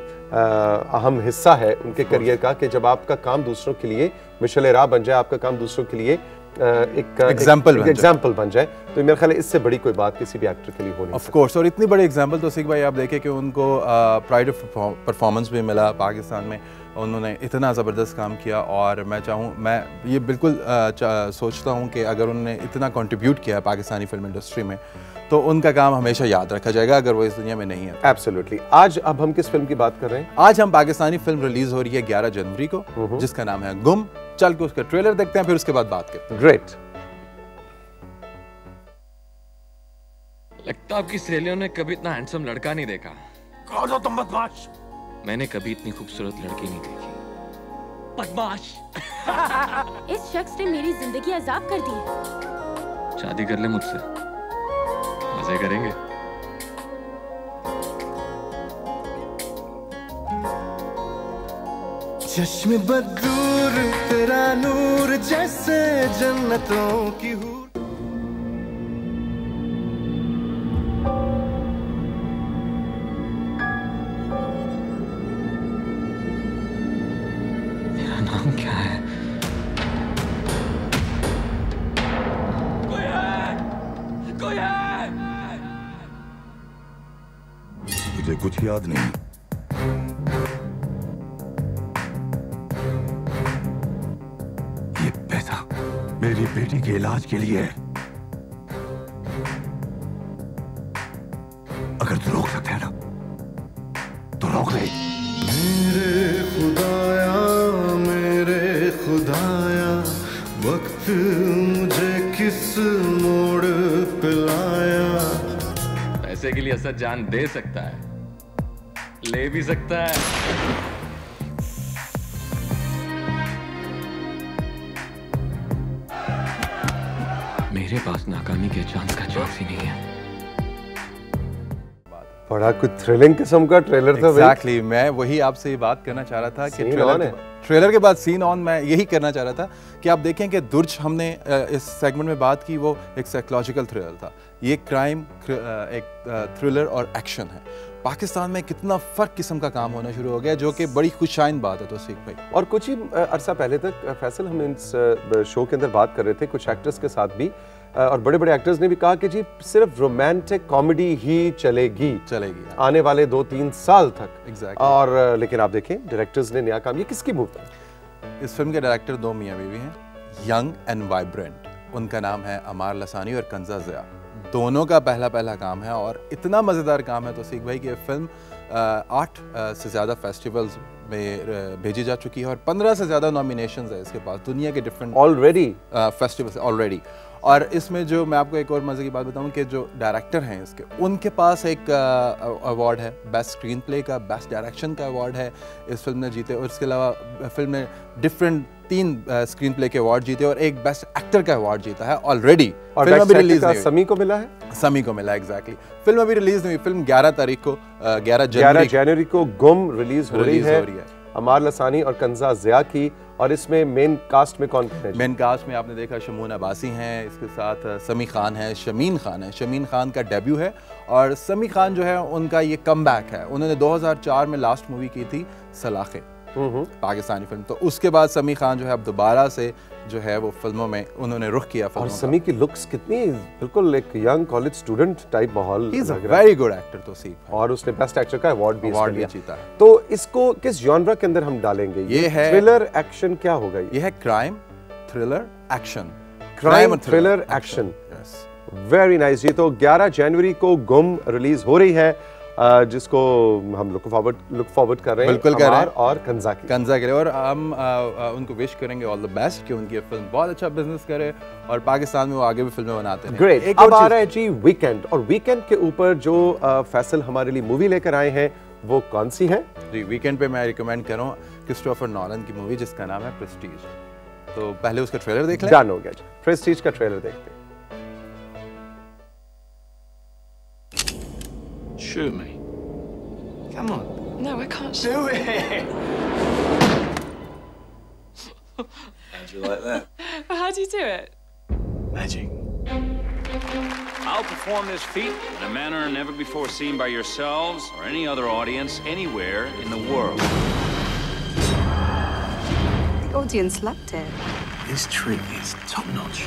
अहम हिस्सा है उनके करियर का, कि जब आपका काम दूसरों के लिए मिशल राह बन जाए, आपका काम दूसरों के लिए एक एग्जाम्पल एक, एग्जाम्पल बन जाए, तो मेरे ख्याल है इससे बड़ी कोई बात किसी भी एक्टर के लिए हो नहीं ऑफ कोर्स। और इतनी बड़ी एग्जाम्पल तो सिक भाई आप देखें कि उनको प्राइड ऑफ परफॉर्मेंस भी मिला पाकिस्तान में, उन्होंने इतना ज़बरदस्त काम किया, और मैं चाहूँ मैं ये बिल्कुल सोचता हूँ कि अगर उन्होंने इतना कंट्रीब्यूट किया है पाकिस्तानी फिल्म इंडस्ट्री में तो उनका काम हमेशा याद रखा जाएगा अगर वो इस दुनिया में नहीं है। एब्सोल्युटली। आज अब हम किस फिल्म की बात कर रहे हैं? आज हम पाकिस्तानी फिल्म रिलीज हो रही है ग्यारह जनवरी को, जिसका नाम है गुम। चल के उसका ट्रेलर देखते हैं, फिर उसके बाद बात करते हैं। ग्रेट। लगता आपकी सहेलियों ने कभी इतना हैंडसम लड़का नहीं देखा। कौन हो तुम बदमाश? मैंने कभी इतनी खूबसूरत लड़की नहीं देखी। बदमाश। इस शख्स ने मेरी जिंदगी अजाब कर दी। शादी कर ले मुझसे, मजे करेंगे। चश्मे बदूर तेरा नूर जैसे जन्नतों की हूर। मेरा नाम क्या है? कोई है? कोई है? मुझे कुछ याद नहीं। मेरी बेटी के इलाज के लिए है। अगर तू रोक सकते हैं ना तो रोक ले। मेरे खुदाया मेरे खुदाया वक्त मुझे किस मोड़ पे लाया। पैसे के लिए असद जान दे सकता है, ले भी सकता है। मेरे पास नाकामी के चांस का चांस ही नहीं है। बड़ा कुछ थ्रिलिंग किस्म का ट्रेलर था। एग्जैक्टली, मैं वही आपसे ये बात करना चाह रहा था कि ट्रेलर के, ट्रेलर के बाद सीन ऑन, मैं यही करना चाह रहा था कि आप देखें कि दुर्ज हमने इस सेगमेंट में बात की, वो एक साइकोलॉजिकल थ्रिलर था। ये क्राइम, एक थ्रिलर और एक्शन है। पाकिस्तान में कितना फ़र्क किस्म का काम होना शुरू हो गया, जो कि बड़ी खुशाइन बात है तो सीख भाई। और कुछ ही अरसा पहले तक फैसल, हम इस शो के अंदर बात कर रहे थे कुछ एक्टर्स के साथ भी, और बड़े बड़े एक्टर्स ने भी कहा कि जी सिर्फ रोमांटिक कॉमेडी ही चलेगी चलेगी आने वाले दो तीन साल तक। exactly. और लेकिन आप देखें डायरेक्टर्स ने नया काम, ये किसकी मूव था? इस फिल्म के डायरेक्टर दो मियाँ बीवी हैं, यंग एंड वाइब्रेंट। उनका नाम है अमार लसानी और कंजा ज़िया। दोनों का पहला पहला काम है और इतना मज़ेदार काम है तो सीख भाई कि फिल्म आठ से ज़्यादा फेस्टिवल्स में भेजी जा चुकी है और पंद्रह से ज़्यादा नॉमिनेशंस है इसके पास दुनिया के डिफरेंट ऑलरेडी फेस्टिवल्स ऑलरेडी। और इसमें जो मैं आपको एक और मज़े की बात बताऊं कि जो डायरेक्टर हैं इसके, उनके पास एक अवार्ड है बेस्ट स्क्रीन प्ले का, बेस्ट डायरेक्शन का अवार्ड है इस फिल्म ने जीते, और इसके अलावा फिल्म ने डिफरेंट तीन स्क्रीन प्ले के अवार्ड जीते और एक बेस्ट एक्टर का अवार्ड जीता है ऑलरेडी। और फिल्म अभी रिलीज नहीं हुई, समी को मिला है, समी को मिला एग्जैक्टली। फिल्म अभी रिलीज नहीं हुई, फिल्म ग्यारह तारीख को ग्यारह जनवरी को गुम रिलीज हो रही है, अमार लसानी और कंजा ज़िया की। और इसमें मेन कास्ट में कौन कौन है? मेन कास्ट में आपने देखा शमून अब्बासी हैं, इसके साथ समी खान है, शमीन खान है। शमीन खान का डेब्यू है और समी खान जो है उनका ये कमबैक है। उन्होंने दो हज़ार चार में लास्ट मूवी की थी सलाखे, पाकिस्तानी फिल्म, तो उसके बाद समी खान जो है अब दोबारा से जो है वो फिल्मों में उन्होंने रुख किया। और समी की लुक्स कितनी बिल्कुल एक यंग कॉलेज स्टूडेंट टाइप माहौल, he is a very good actor तो सी, और उसने बेस्ट एक्टर का अवार्ड भी अवार्ड भी जीता। तो इसको किस जॉनरा के अंदर हम डालेंगे? ये है थ्रिलर एक्शन, क्या होगा ये? है crime thriller action, crime thriller action, very nice. ये तो ग्यारह जनवरी को गुम रिलीज हो रही है, जिसको हम लुक फॉरवर्ड लुक फॉरवर्ड कर रहे हैं, बिल्कुल कर रहे हैं, और कंजा की कंजा के लिए। और हम आ, आ, उनको विश करेंगे ऑल द बेस्ट कि उनकी फिल्म बहुत अच्छा बिजनेस करे और पाकिस्तान में वो आगे भी फिल्में बनाते हैं। ग्रेट। अब आ रहा है जी वीकेंड, और वीकेंड के ऊपर जो फैसल हमारे लिए मूवी लेकर आए हैं वो कौन सी है? जी वीकेंड पे मैं रिकमेंड कर रहा हूँ क्रिस्टोफर नॉलन की मूवी जिसका नाम है प्रेस्टीज। तो पहले उसका ट्रेलर देख लें। डन हो गया, प्रेस्टीज का ट्रेलर देखते हैं। Shoot me. Come on. No, I can't. Do it! How'd you like that? How do you do it? Magic. I'll perform this feat in a manner never before seen by yourselves or any other audience anywhere in the world. The audience loved it. This trick is top-notch.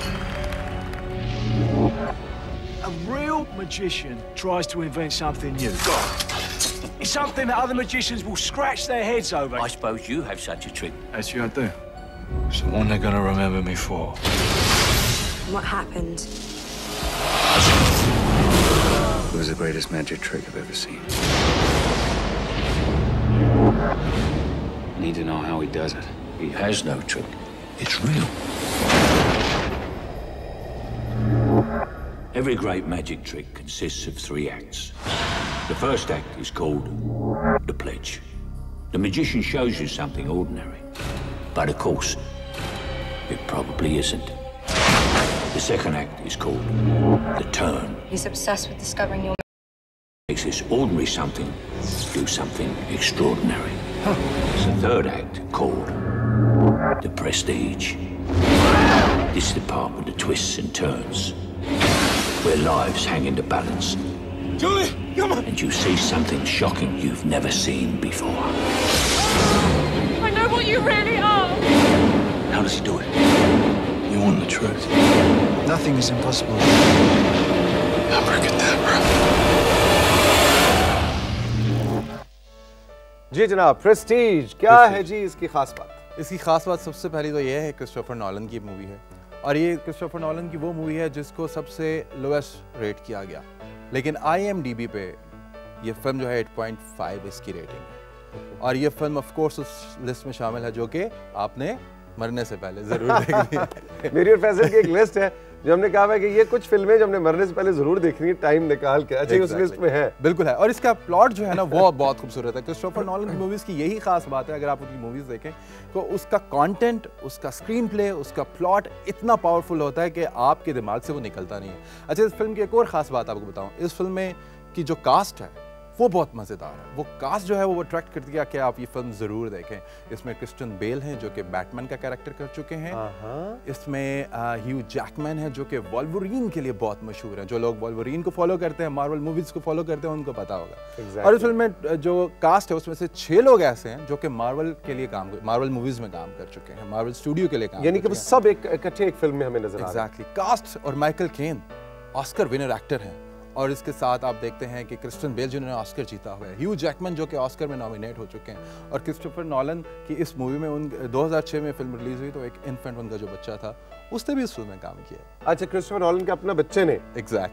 A real magician tries to invent something new. It's something that other magicians will scratch their heads over. I suppose you have such a trick. Actually, I do. It's the one they're gonna remember me for. What happened? It was the greatest magic trick I've ever seen. I need to know how he does it. He has no trick. It's real. Every great magic trick consists of three acts. The first act is called the pledge. The magician shows you something ordinary, but of course, it probably isn't. The second act is called the turn. He's obsessed with discovering your... Makes this ordinary something do something extraordinary. Huh. It's the third act called the prestige. This is the part with the twists and turns, where lives hang in the balance. Julie, come on! And you see something shocking you've never seen before. I know what you really are! How does he do it? You want the truth? Nothing is impossible. Abracadabra. जी जनाब, Prestige क्या है जी इसकी खास बात? इसकी खास बात सबसे पहली तो ये है क्रिस्टोफर नॉलन की मूवी है, और ये क्रिस्टोफर नॉलन की वो मूवी है जिसको सबसे लोएस्ट रेट किया गया, लेकिन आई एम डी बी पे ये फिल्म जो है आठ पॉइंट पाँच इसकी रेटिंग है। और ये फिल्म ऑफ कोर्स उस लिस्ट में शामिल है जो कि आपने मरने से पहले जरूर देखनी है। मेरी और फैसल की एक लिस्ट है जो हमने कहा है कि ये कुछ फिल्में जो हमने मरने से पहले जरूर देखनी है, टाइम निकाल के। अच्छा, उस लिस्ट में है। बिल्कुल है, और इसका प्लॉट जो है ना वो बहुत खूबसूरत है। क्रिस्टोफर नॉलन की मूवीज की यही खास बात है, अगर आप उनकी मूवीज देखें तो उसका कंटेंट, उसका स्क्रीन प्ले, उसका प्लॉट इतना पावरफुल होता है कि आपके दिमाग से वो निकलता नहीं है। अच्छा, इस फिल्म की एक और खास बात आपको बताऊं, इस फिल्म में की जो कास्ट है वो बहुत मज़ेदार है। वो कास्ट जो है वो अट्रैक्ट कर दिया कि आप ये फिल्म ज़रूर देखें। इसमें क्रिस्टियन बेल हैं जो कि बैटमैन का कैरेक्टर कर चुके हैं। इसमें ह्यू जैकमैन है जो कि वॉल्वरीन के लिए बहुत मशहूर है। जो लोग वॉल्वरीन को फॉलो करते हैं, मार्वल मूवीज़ को फॉलो करते हैं, उनको पता होगा। exactly. और इस फिल्म में जो कास्ट है उसमें से छः लोग ऐसे हैं जो कि मार्वल के लिए काम मार्वल मूवीज़ में काम कर चुके हैं, मार्वल स्टूडियो के लिए काम, यानी कि वो सब एक इकट्ठे एक फिल्म में हमें नजर आ रहे हैं। एग्जैक्टली। कास्ट और Michael Caine Oscar winner actor हैं, और इसके साथ आप देखते हैं कि क्रिस्टियन बेल जिन्होंने ऑस्कर जीता हुआ है, ह्यू जैकमैन जो कि ऑस्कर में नॉमिनेट हो चुके हैं, और क्रिस्टोफर नॉलन की इस मूवी में उन दो हज़ार छह में फिल्म रिलीज हुई तो एक इन्फेंट उनका जो बच्चा था उसने भी इस फिल्म में काम किया। अच्छा, क्रिस्टोफर नॉलन के अपना बच्चे ने? एग्जैक्टली।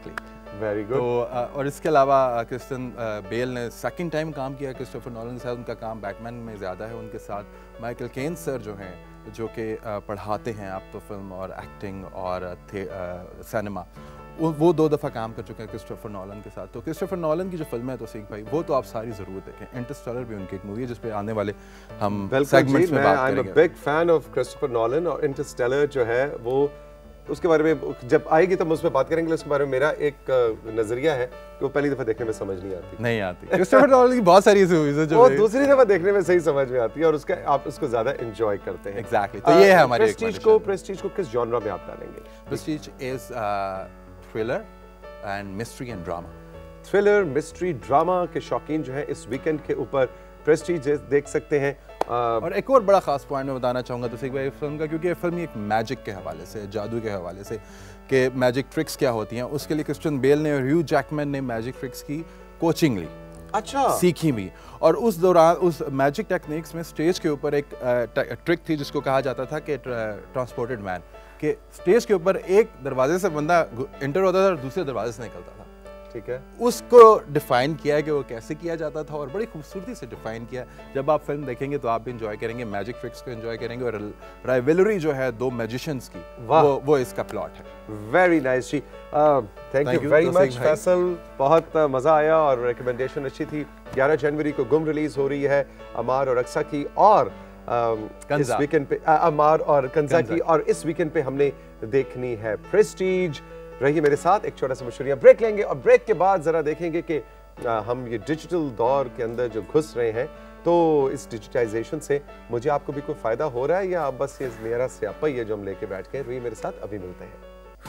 Very good. तो और इसके अलावा क्रिस्टियन बेल ने सेकंड टाइम काम किया क्रिस्टोफर नॉलन के साथ। उनका काम बैटमैन में ज़्यादा है उनके साथ। माइकल केन सर जो हैं जो कि पढ़ाते हैं आप तो फिल्म और एक्टिंग और सिनेमा, वो दो दफ़ा काम कर चुके हैं क्रिस्टोफर नॉलन के साथ। तो क्रिस्टोफर नॉलन की जो फिल्म है तो सिंह भाई वो तो आप सारी ज़रूर देखें। इंटरस्टेलर भी उनकी एक मूवी है जिस पे आने वाले हम सेगमेंट्स में बात करेंगे। I am a big fan of Christopher Nolan और इंटरस्टेलर जो है वो उसके बारे में जब आएगी तो हम उस पर बात करेंगे। उसके बारे में मेरा एक नजरिया है कि वो पहली दफा देखने में समझ नहीं आती नहीं आती क्रिस्टोफर नॉलन की बहुत सारी ऐसी मूवीज हैं जो वो दूसरी दफा देखने में सही समझ में आती है और उसका आप उसको ज्यादा एंजॉय करते हैं। एग्जैक्टली। तो ये है हमारी प्रेस्टीज को प्रेस्टीज को किस जॉनरा में आप डालेंगे? Prestige is thriller and mystery and drama. Thriller mystery drama के शौकीन जो है इस वीकेंड के ऊपर प्रेस्टीज देख सकते हैं। आ, और एक और बड़ा खास पॉइंट मैं बताना चाहूँगा तो सिख भाई फिल्म का, क्योंकि ये फिल्म एक मैजिक के हवाले से, जादू के हवाले से कि मैजिक ट्रिक्स क्या होती हैं, उसके लिए क्रिस्टियन बेल ने और ह्यू जैकमैन ने मैजिक ट्रिक्स की कोचिंग ली। अच्छा। सीखी भी। और उस दौरान उस मैजिक टेक्निक्स में स्टेज के ऊपर एक ट्रिक थी जिसको कहा जाता था कि ट्रांसपोर्टेड मैन, कि स्टेज के ऊपर एक दरवाजे से बंदा एंटर होता था और दूसरे दरवाजे से निकलता था। ठीक है। उसको डिफाइन किया है कि वो कैसे किया जाता था और बड़ी खूबसूरती से डिफाइन किया। जब आप फिल्म देखेंगे तो आप भी एंजॉय करेंगे, मैजिक ट्रिक्स को एंजॉय करेंगे और राइवलरी जो है दो मैजिशियंस की वो वो इसका प्लॉट है। वेरी नाइस जी, thank you very much Faisal, बहुत मजा आया और रिकमेंडेशन अच्छी थी। ग्यारह जनवरी को गुम रिलीज हो रही है अमार और अक्सा की, और इस वीकेंड पे अमार और कंजा की, और इस वीकेंड पे हमने देखनी है प्रेस्टीज। रहिए मेरे साथ, एक छोटा सा मशहूरिया ब्रेक लेंगे और ब्रेक के बाद जरा देखेंगे कि हम ये डिजिटल दौर के अंदर जो घुस रहे हैं तो इस डिजिटाइजेशन से मुझे आपको भी कोई फायदा हो रहा है या आप बस ये मेरा स्यापा ही है जो हम लेके बैठ गए। रहिए मेरे साथ, अभी मिलते हैं।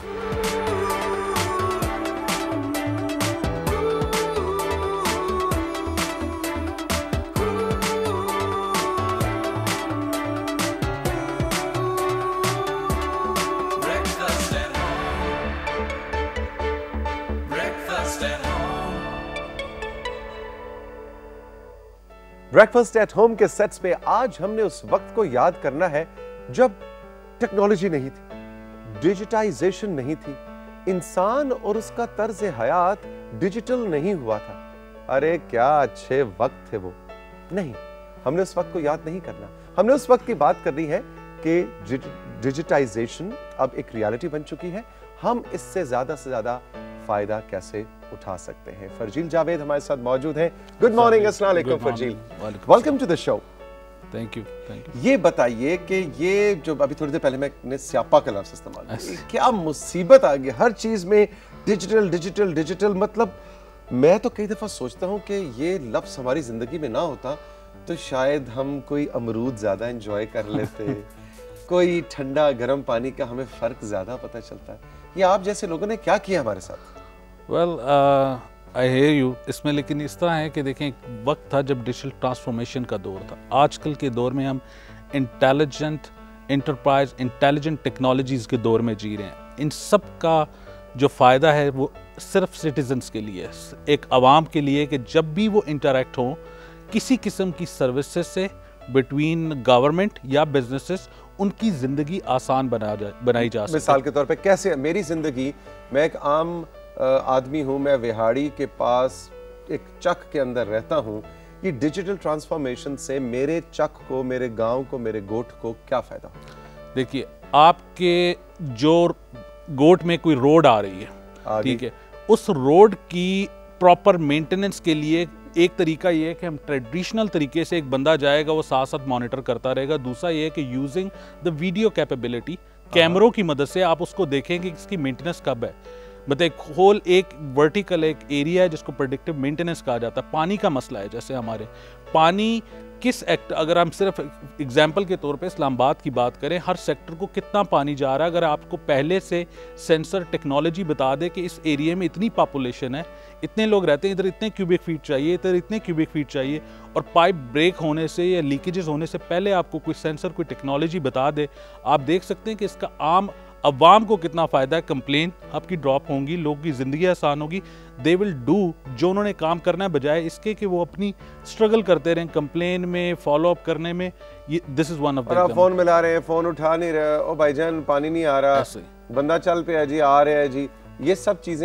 ब्रेकफास्ट एट होम के सेट्स पे आज हमने उस वक्त को याद करना है जब टेक्नोलॉजी नहीं थी, डिजिटाइजेशन नहीं थी, इंसान और उसका तर्ज हयात डिजिटल नहीं हुआ था। अरे क्या अच्छे वक्त थे वो। नहीं, हमने उस वक्त को याद नहीं करना, हमने उस वक्त की बात करनी है कि डिजिटाइजेशन अब एक रियलिटी बन चुकी है। हम इससे ज्यादा से ज्यादा फायदा कैसे उठा सकते हैं। फरजील जावेद हमारे साथ मौजूद हैं। गुड मॉर्निंग, अस्सलाम वालेकुम Farzeel, welcome to the show. Thank you thank you. ये बताइए कि ये जो अभी थोड़ी देर पहले मैंने स्यापा का लफ्ज़ इस्तेमाल किया, क्या मुसीबत आ गई हर चीज में डिजिटल डिजिटल डिजिटल। मतलब मैं तो कई दफा सोचता हूँ कि ये लफ्ज़ हमारी जिंदगी में ना होता तो शायद हम कोई अमरूद ज्यादा एंजॉय कर लेते कोई ठंडा गर्म पानी का हमें फर्क ज्यादा पता चलता है। ये आप जैसे लोगों ने क्या किया हमारे साथ? Well I hear you. इसमें लेकिन इस तरह है कि देखें, एक वक्त था जब डिजिटल ट्रांसफॉर्मेशन का दौर था। आजकल के दौर में हम इंटेलिजेंट इंटरप्राइज, इंटेलिजेंट टेक्नोलॉजीज़ के दौर में जी रहे हैं। इन सब का जो फ़ायदा है वो सिर्फ सिटीजन्स के लिए, एक आवाम के लिए, कि जब भी वो इंटरेक्ट हों किसी किस्म की सर्विसेज से बिटवीन गवर्नमेंट या बिजनेसेस, उनकी ज़िंदगी आसान बना जा बनाई जा सके। मिसाल के तौर पे कैसे मेरी ज़िंदगी, मैं एक आम आदमी हूँ, मैं विहाड़ी के पास एक चक के अंदर रहता हूँ, ये डिजिटल ट्रांसफॉर्मेशन से मेरे चक को, मेरे गांव को, मेरे गोट को क्या फ़ायदा? देखिए, आपके जो गोट में कोई रोड आ रही है, ठीक है, उस रोड की प्रॉपर मेंटेनेंस के लिए एक तरीका ये है कि हम ट्रेडिशनल तरीके से एक बंदा जाएगा, वो साथ साथ मॉनिटर करता रहेगा। दूसरा ये है कि यूजिंग द वीडियो कैपेबिलिटी, कैमरों की मदद से आप उसको देखेंगे कि इसकी मेंटेनेंस कब है। मतलब एक होल एक वर्टिकल एक एरिया है जिसको प्रेडिक्टिव मेंटेनेंस कहा जाता है। पानी का मसला है, जैसे हमारे पानी किस एक्ट, अगर हम सिर्फ एग्जांपल के तौर पे इस्लामाबाद की बात करें, हर सेक्टर को कितना पानी जा रहा है, अगर आपको पहले से सेंसर टेक्नोलॉजी बता दे कि इस एरिया में इतनी पॉपुलेशन है, इतने लोग रहते हैं, इधर इतने क्यूबिक फीट चाहिए, इधर इतने क्यूबिक फीट चाहिए, और पाइप ब्रेक होने से या लीकेजेस होने से पहले आपको कोई सेंसर, कोई टेक्नोलॉजी बता दे, आप देख सकते हैं कि इसका आम अवाम को कितना फ़ायदा है। कंप्लेन आपकी ड्रॉप होंगी, लोगों की ज़िंदगी आसान होगी। दे विल डू जो उन्होंने काम करना है, बजाय इसके कि वो अपनी स्ट्रगल करते रहें कंप्लेन में, फॉलो अप करने में। ये this is one of the. आप फ़ोन मिला रहे हैं, फ़ोन उठा नहीं रहे, ओ भाईजान पानी नहीं आ रहा, बंदा चल पे है जी, आ रहा है जी। ये सब चीज़ें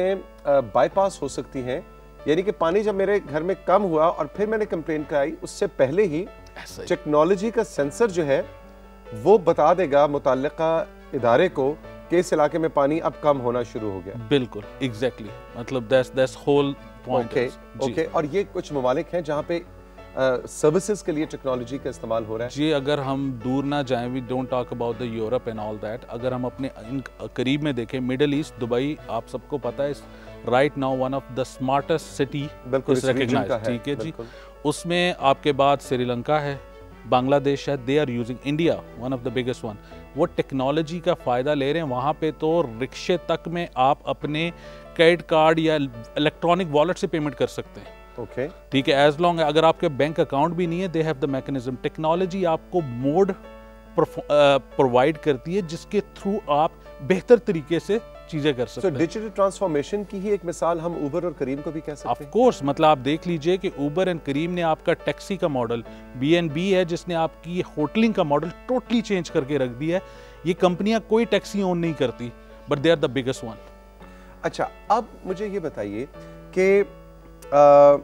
बाईपास हो सकती हैं, यानी कि पानी जब मेरे घर में कम हुआ और फिर मैंने कंप्लेन कराई, उससे पहले ही टेक्नोलॉजी का सेंसर जो है वो बता देगा मुताल्लिका इदारे को कि इस इलाके में पानी अब कम होना शुरू हो गया। बिल्कुल, एग्जैक्टली, मतलब that's that's whole point. Okay okay, और ये कुछ ममालिक हैं जहाँ पे सर्विसेज uh, के लिए टेक्नोलॉजी का इस्तेमाल हो रहा है। जी, अगर हम दूर ना जाएं, we don't talk about the Europe and all that, अगर हम अपने इन करीब में देखें, मिडिल ईस्ट, दुबई, आप सबको पता है right now one of the smartest city is recognised, ठीक है जी। उसमें आपके बाद श्रीलंका है, बांग्लादेश है, they are using, India one of the biggest one, वो टेक्नोलॉजी का फ़ायदा ले रहे हैं। वहाँ पे तो रिक्शे तक में आप अपने क्रेडिट कार्ड या इलेक्ट्रॉनिक वॉलेट से पेमेंट कर सकते हैं। ओके, ठीक है, एज लॉन्ग अगर आपके बैंक अकाउंट भी नहीं है, they have the mechanism. Technology आपको मोड प्रोवाइड करती है जिसके थ्रू आप बेहतर तरीके से चीजें कर सकते हैं। डिजिटल ट्रांसफॉर्मेशन की ही एक मिसाल हम उबर और करीम को भी कह सकते हैं। ऑफ कोर्स, मतलब आप देख लीजिए कि उबर एंड करीम ने आपका टैक्सी का मॉडल, बी एंड बी है जिसने आपकी होटलिंग का मॉडल टोटली चेंज करके रख दिया है। ये कंपनियां कोई टैक्सी ओन नहीं करती, but they are the biggest one. अच्छा, अब मुझे ये बताइए कि Uh,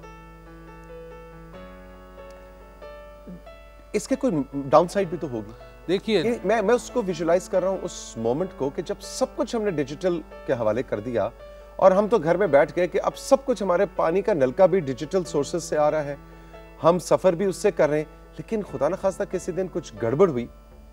इसके कोई डाउनसाइड भी तो होगी। देखिए, मैं मैं उसको विजुलाइज कर रहा हूं उस मोमेंट को कि जब सब कुछ हमने डिजिटल के हवाले कर दिया और हम तो घर में बैठ गए कि अब सब कुछ, हमारे पानी का नलका भी डिजिटल सोर्सेज से आ रहा है, हम सफर भी उससे कर रहे हैं, लेकिन खुदा न खास्ता किसी दिन कुछ गड़बड़ हुई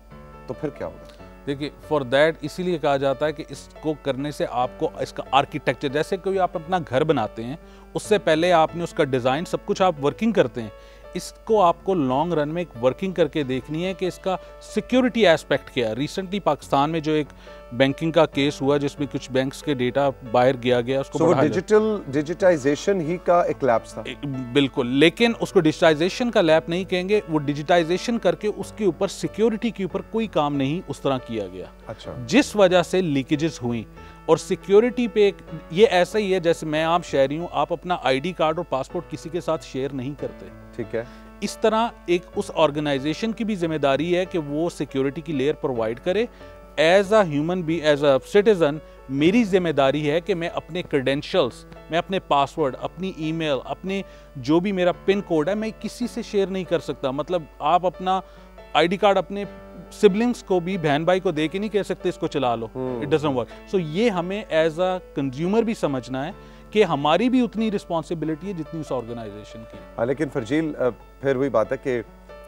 तो फिर क्या होगा? देखिए, फॉर दैट इसीलिए कहा जाता है कि इसको करने से आपको इसका आर्किटेक्चर, जैसे कोई आप अपना घर बनाते हैं, उससे पहले आपने उसका डिज़ाइन सब कुछ आप वर्किंग करते हैं, इसको आपको लॉन्ग रन में एक वर्किंग करके देखनी है कि इसका सिक्योरिटी एस्पेक्ट क्या है। रिसेंटली पाकिस्तान में जो एक बैंकिंग का केस हुआ जिसमें कुछ बैंक्स के डेटा बाहर गया गया, उसको so डिजिटल डिजिटाइजेशन ही का एक लैप्स था। बिल्कुल, लेकिन उसको डिजिटाइजेशन का लैप नहीं कहेंगे, वो डिजिटाइजेशन करके उसके ऊपर सिक्योरिटी के ऊपर कोई काम नहीं उस तरह किया गया। अच्छा, जिस वजह से लीकेजेस हुई। और सिक्योरिटी पे एक, ये ऐसा ही है जैसे मैं आप शहरी हूँ, आप अपना आईडी कार्ड और पासपोर्ट किसी के साथ शेयर नहीं करते, ठीक है। इस तरह एक उस ऑर्गेनाइजेशन की भी जिम्मेदारी है कि वो सिक्योरिटी की लेयर प्रोवाइड करे। As a human be, as a citizen, मेरी जिम्मेदारी है कि मैं अपने क्रेडेंशियल्स, मैं अपने पासवर्ड, अपनी ईमेल, अपने जो भी मेरा पिन कोड है, मैं किसी से शेयर नहीं कर सकता। मतलब आप अपना आईडी कार्ड अपने सिबलिंग्स को भी, बहन भाई को दे के नहीं कह सकते इसको चला लो, इट डजंट वर्क। सो ये हमें एज अ कंज्यूमर भी समझना है कि हमारी भी उतनी रिस्पॉन्सिबिलिटी है जितनी उस ऑर्गेनाइजेशन की। हाँ, लेकिन फरजील, फिर वही बात है कि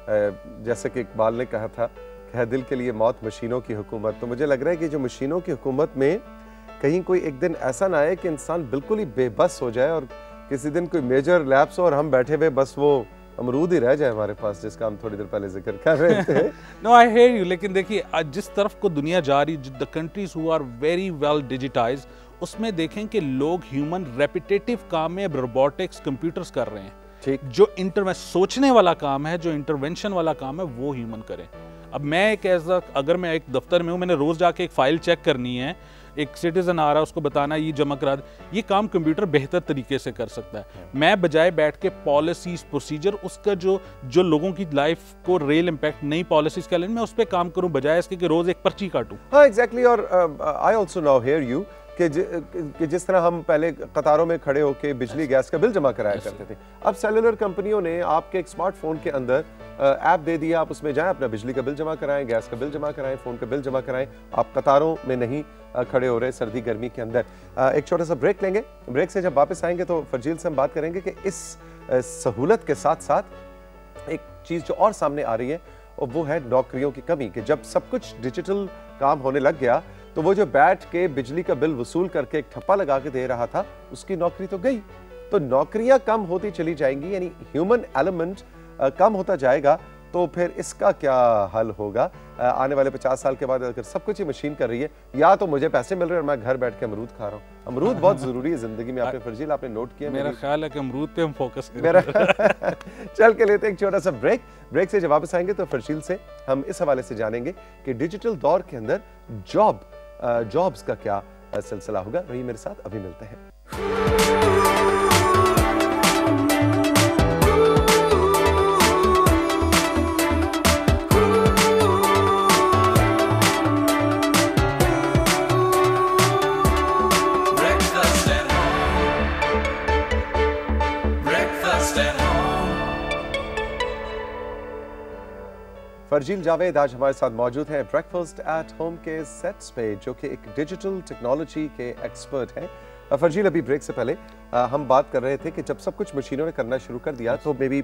जैसे कि इकबाल ने कहा था, है दिल के लिए मौत मशीनों की हुकूमत, तो मुझे लग रहा है कि जो मशीनों की हुकूमत में कहीं कोई एक दिन ऐसा ना आए कि इंसान बिल्कुल ही बेबस हो जाए और किसी दिन कोई मेजर लैप्स हो और हम बैठे हुए बस वो अमरूद ही रह जाए हमारे पास, जिसका हम थोड़ी देर पहले जिक्र कर रहे थे। नो, आई हेयर यू, लेकिन देखिए आज जिस तरफ को दुनिया जा रही, the countries who are very well digitized, उसमें देखें कि लोग ह्यूमन रेपिटेटिव काम में अब रोबोटिक्स, कंप्यूटर्स कर रहे हैं। ठीक, जो इंटर सोचने वाला काम है, जो इंटरवेंशन वाला काम है, वो ह्यूमन करें। अब मैं एक ऐसा, अगर मैं एक दफ्तर में हूँ, मैंने रोज जाके एक फाइल चेक करनी है, एक सिटीजन आ रहा है, उसको बताना ये जमा करा, ये काम कंप्यूटर बेहतर तरीके से कर सकता है। मैं बजाय बैठ के पॉलिसीज, प्रोसीजर, उसका जो जो लोगों की लाइफ को रियल इम्पैक्ट नई पॉलिसीज का लेने, मैं उस पर काम करूं बजाय इसके कि रोज एक पर्ची काटूं। हाँ, एग्जैक्टली। और I also now hear you कि, ज, कि जिस तरह हम पहले कतारों में खड़े होकर बिजली गैस का बिल जमा कराया करते थे, अब सेलुलर कंपनियों ने आपके एक स्मार्टफोन के अंदर ऐप दे दिया, आप उसमें जाएं, अपना बिजली का बिल जमा कराएं, गैस का बिल जमा कराएं, फोन का बिल जमा कराएं, आप कतारों में नहीं खड़े हो रहे सर्दी गर्मी के अंदर। एक छोटा सा ब्रेक लेंगे, ब्रेक से जब वापस आएंगे तो फरजील से हम बात करेंगे कि इस सहूलत के साथ साथ एक चीज़ जो और सामने आ रही है और वो है नौकरियों की कमी, कि जब सब कुछ डिजिटल काम होने लग गया तो वो जो बैठ के बिजली का बिल वसूल करके एक ठप्पा लगा के दे रहा था, उसकी नौकरी तो गई। तो नौकरियां कम होती चली जाएंगी, यानी ह्यूमन एलिमेंट कम होता जाएगा, तो फिर इसका क्या हल होगा? आने वाले पचास साल के बाद अगर सब कुछ ही मशीन कर रही है, या तो मुझे पैसे मिल रहे हैं और मैं घर बैठ के अमरूद खा रहा हूँ। अमरूद बहुत जरूरी है जिंदगी में। आपने फरजील आपने नोट किया? मेरा ख्याल है कि अमरूद पे हम फोकस करें। मेरा चल के लेते हैं एक छोटा सा ब्रेक। ब्रेक से जब वापस आएंगे तो फरजील से हम इस हवाले से जानेंगे कि डिजिटल दौर के अंदर जॉब जॉब्स का क्या सिलसिला होगा। रही मेरे साथ, अभी मिलते हैं। फरजील जावेद आज हमारे साथ मौजूद हैं ब्रेकफास्ट एट होम के सेट्स पे, जो कि एक डिजिटल टेक्नोलॉजी के एक्सपर्ट हैं। फरजील, अभी ब्रेक से पहले आ, हम बात कर रहे थे कि जब सब कुछ मशीनों ने करना शुरू कर दिया तो मे बी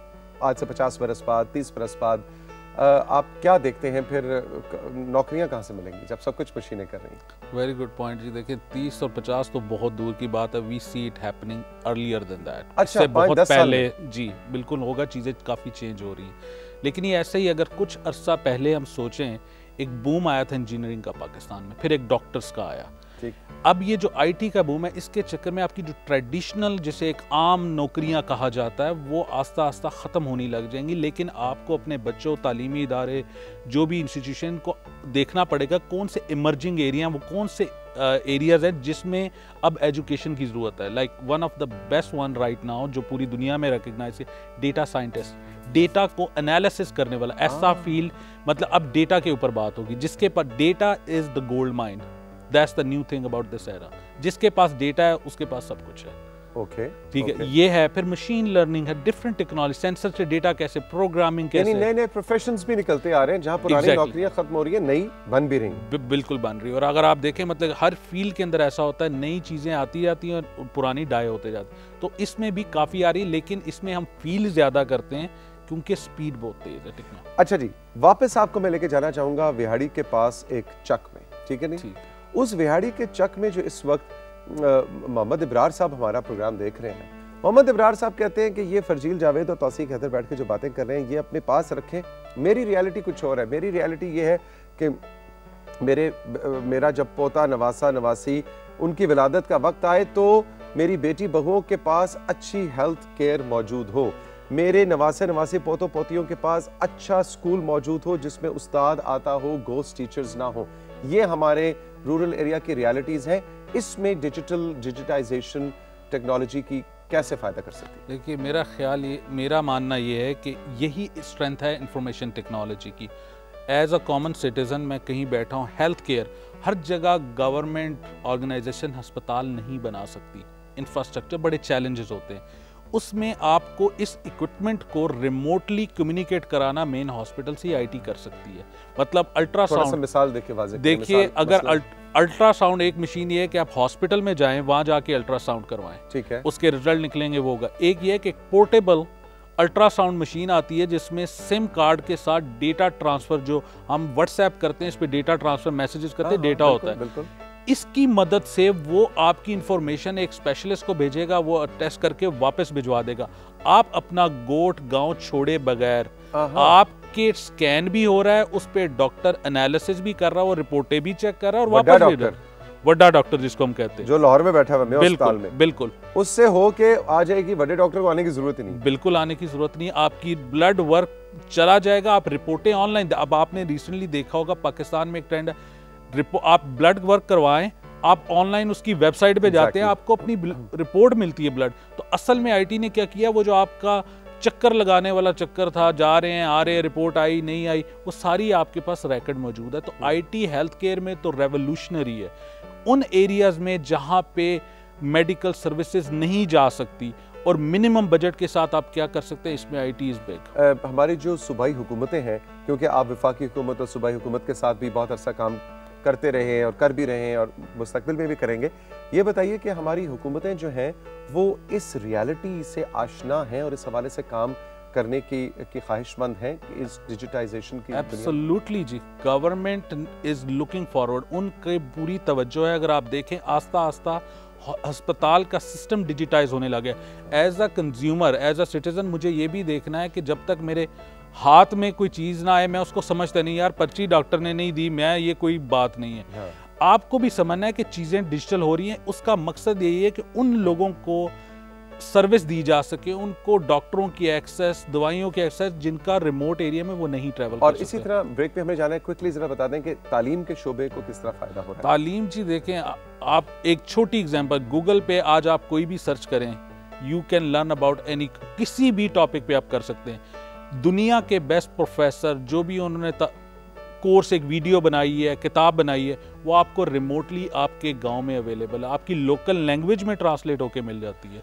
आज से पचास बरस बाद, तीस बरस बाद आ, आप क्या देखते हैं फिर नौकरियां कहाँ से मिलेंगी जब सब कुछ मशीनें कर रही हैं? Very good point ji. देखिए तीस और पचास तो बहुत दूर की बात है, we see it happening earlier than that. अच्छा, बहुत पहले जी बिल्कुल होगा, चीज़ें काफ़ी चेंज हो रही हैं। लेकिन ये ऐसे ही अगर कुछ अरसा पहले हम सोचें, एक बूम आया था इंजीनियरिंग का पाकिस्तान में, फिर एक डॉक्टर्स का आया, अब ये जो आईटी का बूम है, इसके चक्कर में आपकी जो ट्रेडिशनल जिसे एक आम नौकरियां कहा जाता है वो आस्ता आस्ता ख़त्म होने लग जाएंगी। लेकिन आपको अपने बच्चों, तालीमी इदारे, जो भी इंस्टीट्यूशन को देखना पड़ेगा कौन से इमर्जिंग एरिया, वो कौन से एरियाज हैं जिसमें अब एजुकेशन की ज़रूरत है। Like one of the best one right now जो पूरी दुनिया में रिकग्नाइज है, डेटा साइंटिस्ट, डेटा को एनालिसिस करने वाला ऐसा फील्ड, मतलब अब डेटा के ऊपर बात होगी, जिसके पास data is the gold mine. That's the new thing about this era. जिसके पास डेटा है उसके पास सब कुछ है। ओके, ठीक है, ये है। फिर मशीन लर्निंग है, डिफरेंट टेक्नोलॉजी, सेंसर से डेटा कैसे, प्रोग्रामिंग कैसे, नए नए प्रोफेशंस भी निकलते आ रहे हैं जहां पुरानी exactly. नौकरियां खत्म हो रही है, नई बन भी रही, बिल्कुल बन रही है। और अगर आप देखें, मतलब हर फील्ड के अंदर ऐसा होता है, नई चीजें आती जाती हैं और पुरानी डाई होते जाती हैं। तो इसमें भी काफी आ रही है, लेकिन इसमें हम फील ज्यादा करते हैं क्योंकि स्पीड बहुत तेज है टेक्नोलॉजी। अच्छा जी, वापस आपको मैं लेके जाना चाहूंगा विहाड़ी के पास एक चक में, ठीक है नहीं? उस विहाड़ी के चक में जो इस वक्त मोहम्मद इब्रार साहब हमारा प्रोग्राम देख रहे हैं, मोहम्मद इब्रार साहब कहते हैं कि ये फरजील जावेद और तौसीक हैदर बैठ के जो बातें कर रहे हैं ये अपने पास रखें, मेरी रियलिटी कुछ और है। मेरी रियलिटी ये है कि मेरे मेरा जब पोता, नवासा, नवासी, उनकी विलादत का वक्त आए तो मेरी बेटी बहुओं के पास अच्छी हेल्थ केयर मौजूद हो, मेरे नवासे नवासी पोतों पोतियों के पास अच्छा स्कूल मौजूद हो जिसमें उस्ताद आता हो, गोस्ट टीचर्स ना हो। ये हमारे रूरल एरिया की रियलिटीज़ हैं। इसमें डिजिटल डिजिटाइजेशन टेक्नोलॉजी की कैसे फ़ायदा कर सकती है? देखिए मेरा ख्याल ये, मेरा मानना ये है कि यही स्ट्रेंथ है इंफॉर्मेशन टेक्नोलॉजी की। एज अ कॉमन सिटीज़न मैं कहीं बैठा हूँ, हेल्थ केयर हर जगह गवर्नमेंट ऑर्गेनाइजेशन अस्पताल नहीं बना सकती, इंफ्रास्ट्रक्चर बड़े चैलेंजेस होते हैं। उसमें आपको इस इक्विपमेंट को रिमोटली कम्युनिकेट कराना मेन हॉस्पिटल से आईटी कर सकती है। मतलब अल्ट्रासाउंड, मिसाल देखिए वाज़ेह देखिए अगर अल्ट्रासाउंड एक मशीन ये है कि आप हॉस्पिटल में जाएं, वहां जाके अल्ट्रासाउंड करवाएं, ठीक है, उसके रिजल्ट निकलेंगे वो होगा। एक ये है कि पोर्टेबल अल्ट्रासाउंड मशीन आती है जिसमें सिम कार्ड के साथ डेटा ट्रांसफर, जो हम व्हाट्सएप करते हैं इस पे डेटा ट्रांसफर मैसेजेस करते हैं, डेटा होता है, इसकी मदद से वो आपकी इंफॉर्मेशन एक स्पेशलिस्ट को भेजेगा, वो टेस्ट करके वापस भिजवा देगा। आप अपना गोट गांव छोड़े बगैर आपके स्कैन भी हो रहा है, उस पे डॉक्टर एनालिसिस भी कर रहा है और रिपोर्टें भी चेक कर रहा है और वापस भेज रहा है। बड़ा डॉक्टर जिसको हम कहते हैं, जो लाहौर में बैठा हुआ है अस्पताल में, बिल्कुल उससे हो के आ जाएगी, बड़े डॉक्टर को आने की जरूरत ही नहीं, बिल्कुल आने की जरूरत नहीं। आपकी ब्लड वर्क चला जाएगा, आप रिपोर्टें ऑनलाइन। अब आपने रिसेंटली देखा होगा पाकिस्तान में एक ट्रेंड है, आप ब्लड वर्क करवाएं, आप ऑनलाइन उसकी वेबसाइट पे जाते हैं, आपको अपनी रिपोर्ट मिलती है ब्लड। तो असल में आईटी ने क्या किया, वो जो आपका चक्कर लगाने वाला चक्कर था, जा रहे हैं आ रहे हैं, रिपोर्ट आई नहीं आई, वो सारी आपके पास रिकॉर्ड मौजूद है। तो आईटी हेल्थ केयर में तो रेवोल्यूशनरी है। उन एरियाज में जहां पे मेडिकल सर्विसेज नहीं जा सकती और मिनिमम बजट के साथ आप क्या कर सकते हैं, इसमें आईटी इज बिग। हमारी जो सूबाई हुकूमतें हैं, क्योंकि आप वफाकी हुकूमत और सूबाई हुकूमत के साथ भी बहुत अरसा काम करते रहे हैं और कर भी रहे हैं और मुस्तकबिल में भी करेंगे, ये बताइए कि हमारी हुकूमतें जो हैं वो इस रियलिटी से आशना हैं और इस हवाले से काम करने की की ख्वाहिशमंद हैं इस डिजिटाइजेशन की? Absolutely ji, government is looking forward, उनकी पूरी तवज्जो है। अगर आप देखें आस्ता आस्ता अस्पताल का सिस्टम डिजिटाइज होने लगा है। As a consumer, as a citizen, मुझे ये भी देखना है कि जब तक मेरे हाथ में कोई चीज़ ना आए, मैं उसको समझता नहीं, यार पर्ची डॉक्टर ने नहीं दी, मैं ये कोई बात नहीं है। हाँ। आपको भी समझना है कि चीज़ें डिजिटल हो रही हैं, उसका मकसद यही है कि उन लोगों को सर्विस दी जा सके, उनको डॉक्टरों की एक्सेस, दवाइयों की एक्सेस जिनका रिमोट एरिया में वो नहीं ट्रैवल और इसी तरह ब्रेक पे हमें जाना है, क्विकली जरा बता दें कि तालीम के शोबे को किस तरह फायदा हो रहा है? तालीम जी देखें, आप एक छोटी एग्जांपल, गूगल पे आज आप कोई भी सर्च करें, you can learn about any, किसी भी टॉपिक पे आप कर सकते हैं। दुनिया के बेस्ट प्रोफेसर जो भी उन्होंने कोर्स, एक वीडियो बनाई है, किताब बनाई है, वो आपको रिमोटली आपके गाँव में अवेलेबल है, आपकी लोकल लैंग्वेज में ट्रांसलेट होकर मिल जाती है।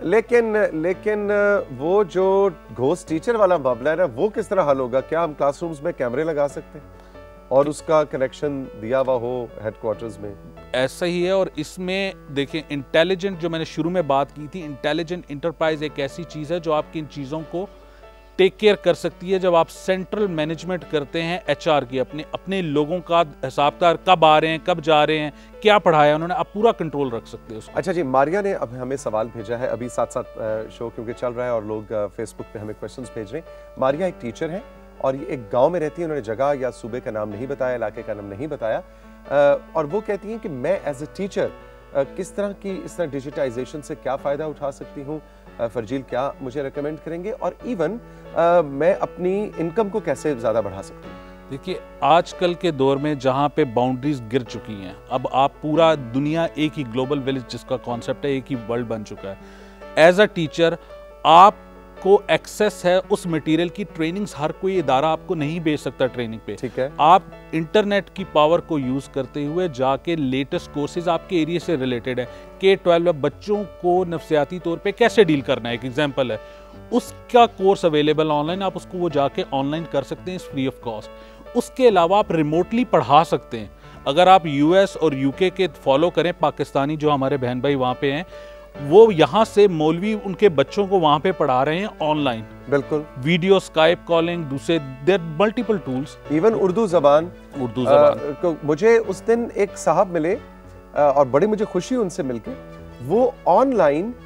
लेकिन लेकिन वो जो घोस्ट टीचर वाला मामला है ना, वो किस तरह हल होगा? क्या हम क्लासरूम्स में कैमरे लगा सकते हैं और उसका कनेक्शन दिया हुआ हो हेडक्वार्टर्स में? ऐसा ही है। और इसमें देखें, इंटेलिजेंट, जो मैंने शुरू में बात की थी, इंटेलिजेंट इंटरप्राइज एक ऐसी चीज़ है जो आपकी इन चीज़ों को टेक केयर कर सकती है। जब आप सेंट्रल मैनेजमेंट करते हैं एचआर की, अपने अपने लोगों का हिसाब, कब आ रहे हैं, कब जा रहे हैं, क्या पढ़ाया उन्होंने, आप पूरा कंट्रोल रख सकते हो उसको। अच्छा जी, मारिया ने अब हमें सवाल भेजा है, अभी साथ साथ शो क्योंकि चल रहा है और लोग फेसबुक पे हमें क्वेश्चंस भेज रहे हैं। मारिया एक टीचर है और ये एक गांव में रहती है। उन्होंने जगह या सूबे का नाम नहीं बताया, इलाके का नाम नहीं बताया, और वो कहती हैं कि मैं एज ए टीचर किस तरह की इस तरह डिजिटाइजेशन से क्या फ़ायदा उठा सकती हूँ? फरजील क्या मुझे रेकमेंड करेंगे? और इवन मैं अपनी इनकम को कैसे ज़्यादा बढ़ा सकती हूँ? देखिए, आजकल के दौर में जहाँ पे बाउंड्रीज गिर चुकी हैं, अब आप पूरा दुनिया एक ही ग्लोबल विलेज जिसका कॉन्सेप्ट है, एक ही वर्ल्ड बन चुका है। एज अ टीचर आप को एक्सेस है उस मटेरियल की। ट्रेनिंग्स हर कोई इदारा आपको नहीं भेज सकता ट्रेनिंग पे, ठीक है। आप इंटरनेट की पावर को यूज करते हुए जाके लेटेस्ट कोर्सेज आपके एरिया से रिलेटेड है, के ट्वेल्व बच्चों को नफ्सियाती तौर पे कैसे डील करना है, एक एग्जांपल है, उसका कोर्स अवेलेबल ऑनलाइन, आप उसको वो जाके ऑनलाइन कर सकते हैं फ्री ऑफ कॉस्ट। उसके अलावा आप रिमोटली पढ़ा सकते हैं। अगर आप यूएस और यूके के फॉलो करें, पाकिस्तानी जो हमारे बहन भाई वहाँ पे हैं, वो यहाँ से मौलवी उनके बच्चों को वहाँ पे पढ़ा रहे हैं ऑनलाइन, बिल्कुल, वीडियो, स्काइप कॉलिंग, दूसरे there multiple tools. Even Urdu जबान उर्दू जबान मुझे उस दिन एक साहब मिले और बड़ी मुझे खुशी उनसे मिलके। वो ऑनलाइन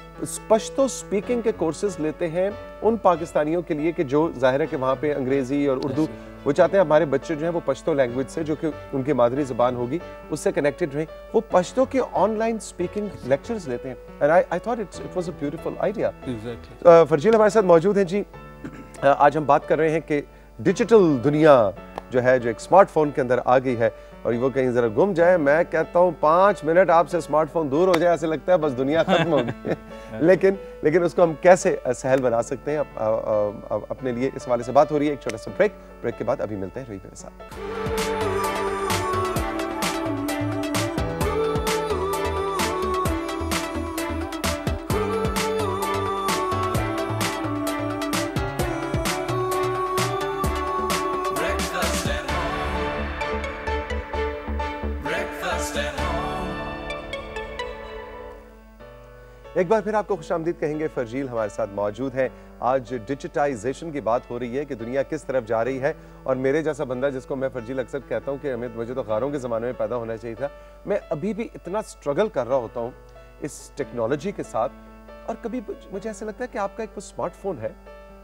पश्तो स्पीकिंग के कोर्सेज लेते हैं उन पाकिस्तानियों के लिए कि जो जाहिर है कि वहाँ पे अंग्रेजी और उर्दू, वो चाहते हैं हमारे बच्चे जो हैं वो पश्तो लैंग्वेज से, जो कि उनकी मादरी ज़बान होगी, उससे कनेक्टेड रहें। वो पश्तो के ऑनलाइन स्पीकिंग लेक्चर्स लेते हैं and I I thought it's it was a beautiful idea. Exactly. Farzeel हमारे साथ मौजूद हैं जी। आज हम बात कर रहे हैं कि डिजिटल दुनिया जो है, जो एक स्मार्टफोन के अंदर आ गई है और वो कहीं जरा गुम जाए, मैं कहता हूँ पाँच मिनट आपसे स्मार्टफोन दूर हो जाए, ऐसे लगता है बस दुनिया खत्म हो गई। लेकिन लेकिन उसको हम कैसे सहल बना सकते हैं अप, अप, अप, अपने लिए, इस वाले से बात हो रही है। एक छोटा सा ब्रेक, ब्रेक के बाद अभी मिलते हैं रवि मेरे साथ। एक बार फिर आपको खुशामदीद कहेंगे। फरजील हमारे साथ मौजूद हैं। आज डिजिटाइजेशन की बात हो रही है कि दुनिया किस तरफ जा रही है, और मेरे जैसा बंदा जिसको मैं फरजील अक्सर कहता हूं कि हमें मुझे तो गारों के ज़माने में पैदा होना चाहिए था, मैं अभी भी इतना स्ट्रगल कर रहा होता हूं इस टेक्नोलॉजी के साथ। और कभी मुझे ऐसा लगता है कि आपका एक वो स्मार्टफोन है,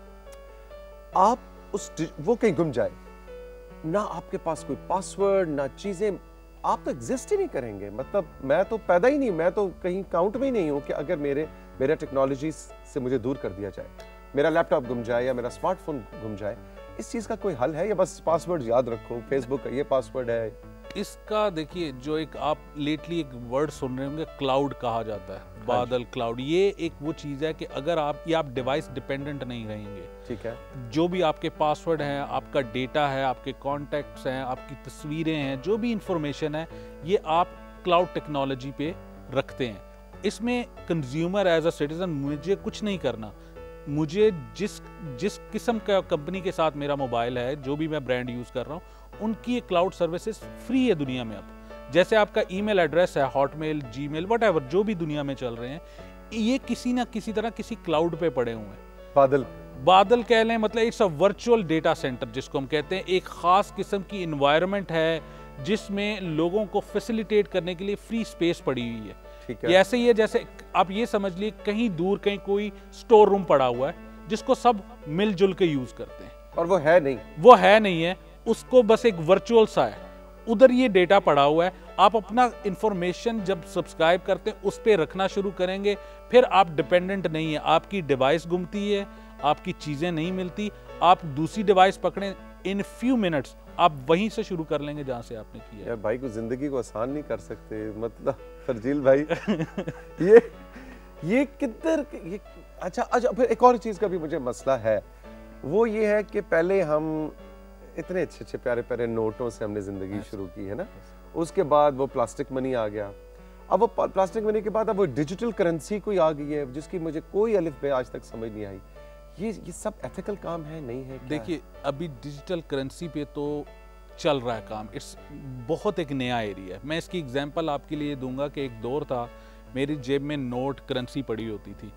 आप उस वो कहीं गुम जाए ना, आपके पास कोई पासवर्ड ना चीज़ें, आप तो एग्जिस्ट ही नहीं करेंगे। मतलब मैं तो पैदा ही नहीं, मैं तो कहीं काउंट में ही नहीं हूँ कि अगर मेरे मेरा टेक्नोलॉजी से मुझे दूर कर दिया जाए, मेरा लैपटॉप गुम जाए या मेरा स्मार्टफोन गुम जाए, इस चीज़ का कोई हल है या बस पासवर्ड याद रखो, फेसबुक का ये पासवर्ड है? इसका देखिए, जो एक आप लेटली एक वर्ड सुन रहे होंगे, क्लाउड कहा जाता है, बादल, क्लाउड, ये एक वो चीज़ है कि अगर आप ये आप डिवाइस डिपेंडेंट नहीं रहेंगे, ठीक है, जो भी आपके पासवर्ड हैं, आपका डेटा है, आपके कॉन्टैक्ट्स हैं, आपकी तस्वीरें हैं, जो भी इंफॉर्मेशन है, ये आप क्लाउड टेक्नोलॉजी पे रखते हैं। इसमें कंज्यूमर एज अ सिटीजन मुझे कुछ नहीं करना, मुझे जिस जिस किस्म का कंपनी के साथ मेरा मोबाइल है, जो भी मैं ब्रांड यूज़ कर रहा हूँ, उनकी क्लाउड सर्विसेज फ्री है दुनिया में। अब जैसे आपका ईमेल एड्रेस है, हॉटमेल, जीमेल, व्हाटएवर, जो भी दुनिया में चल रहे हैं, ये किसी ना किसी तरह किसी क्लाउड पे पड़े हुए हैं। बादल बादल कह लें, मतलब it's a virtual data centre जिसको हम कहते हैं। एक खास किस्म की इन्वायरमेंट है जिसमें लोगों को फैसिलिटेट करने के लिए फ्री स्पेस पड़ी हुई है। ठीक है। ये ऐसे ही है जैसे आप ये समझ लिए कहीं दूर कहीं कोई स्टोर रूम पड़ा हुआ है जिसको सब मिलजुल के यूज करते हैं, और वो है नहीं, वो है नहीं है, उसको बस एक वर्चुअल सा है, उधर ये डेटा पड़ा हुआ है। आप अपना इंफॉर्मेशन जब सब्सक्राइब करते हैं उस पर रखना शुरू करेंगे, फिर आप डिपेंडेंट नहीं है, आपकी डिवाइस गुमती है, आपकी चीजें नहीं मिलती, आप दूसरी डिवाइस पकड़ें, इन फ्यू मिनट्स आप वहीं से शुरू कर लेंगे जहां से आपने किया। यार भाई को जिंदगी को आसान नहीं कर सकते, मतलब फरजील भाई ये ये किधर ये अच्छा अच्छा फिर एक और चीज का भी मुझे मसला है, वो ये है कि पहले हम इतने अच्छे अच्छे प्यारे प्यारे नोटों से हमने जिंदगी शुरू की है ना, उसके बाद वो प्लास्टिक मनी आ गया, अब वो प्लास्टिक मनी के बाद अब वो डिजिटल करेंसी कोई आ गई है जिसकी मुझे कोई अलिफ बे आज तक समझ नहीं आई। ये ये सब एथिकल काम है नहीं है? देखिए अभी डिजिटल करेंसी पे तो चल रहा है काम, इट्स बहुत एक नया एरिया है। मैं इसकी एग्जांपल आपके लिए दूंगा कि एक दौर था मेरी जेब में नोट करेंसी पड़ी होती थी,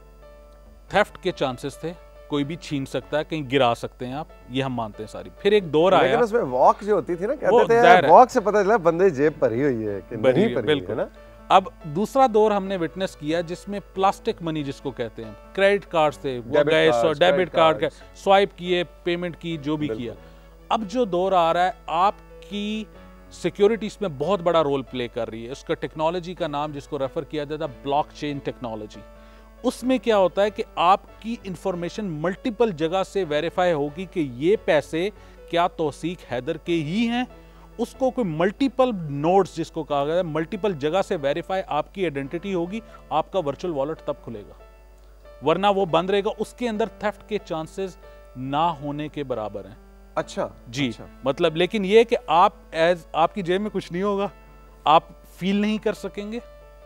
थेफ्ट के चांसेस थे, कोई भी छीन सकता है, कहीं गिरा सकते हैं आप, ये हम मानते हैं सारी। फिर एक दौर आया, लेकिन उसमें वॉक जो होती थी ना, कहते थे यार वॉक से पता चला बंदे जेब भरी हुई है कि नहीं भरी है ना। अब दूसरा दौर हमने विटनेस किया जिसमें प्लास्टिक मनी जिसको कहते हैं, क्रेडिट कार्ड थे, वो गए डेबिट कार्ड का स्वाइप किए, पेमेंट की, जो भी किया। अब जो दौर आ रहा है आपकी सिक्योरिटी इसमें बहुत बड़ा रोल प्ले कर रही है। उसका टेक्नोलॉजी का नाम जिसको रेफर किया जाता है ब्लॉकचेन टेक्नोलॉजी। उसमें क्या होता है कि आपकी इंफॉर्मेशन मल्टीपल जगह से वेरीफाई होगी कि ये पैसे क्या तौसीक हैदर के ही हैं, उसको कोई मल्टीपल नोड्स जिसको कहा गया है, मल्टीपल जगह से वेरीफाई आपकी आइडेंटिटी होगी, आपका वर्चुअल वॉलेट तब खुलेगा, वरना वो बंद रहेगा। उसके अंदर थेफ्ट के चांसेस ना होने के बराबर हैं। अच्छा जी अच्छा। मतलब लेकिन ये कि आप एज आपकी जेब में कुछ नहीं होगा, आप फील नहीं कर सकेंगे,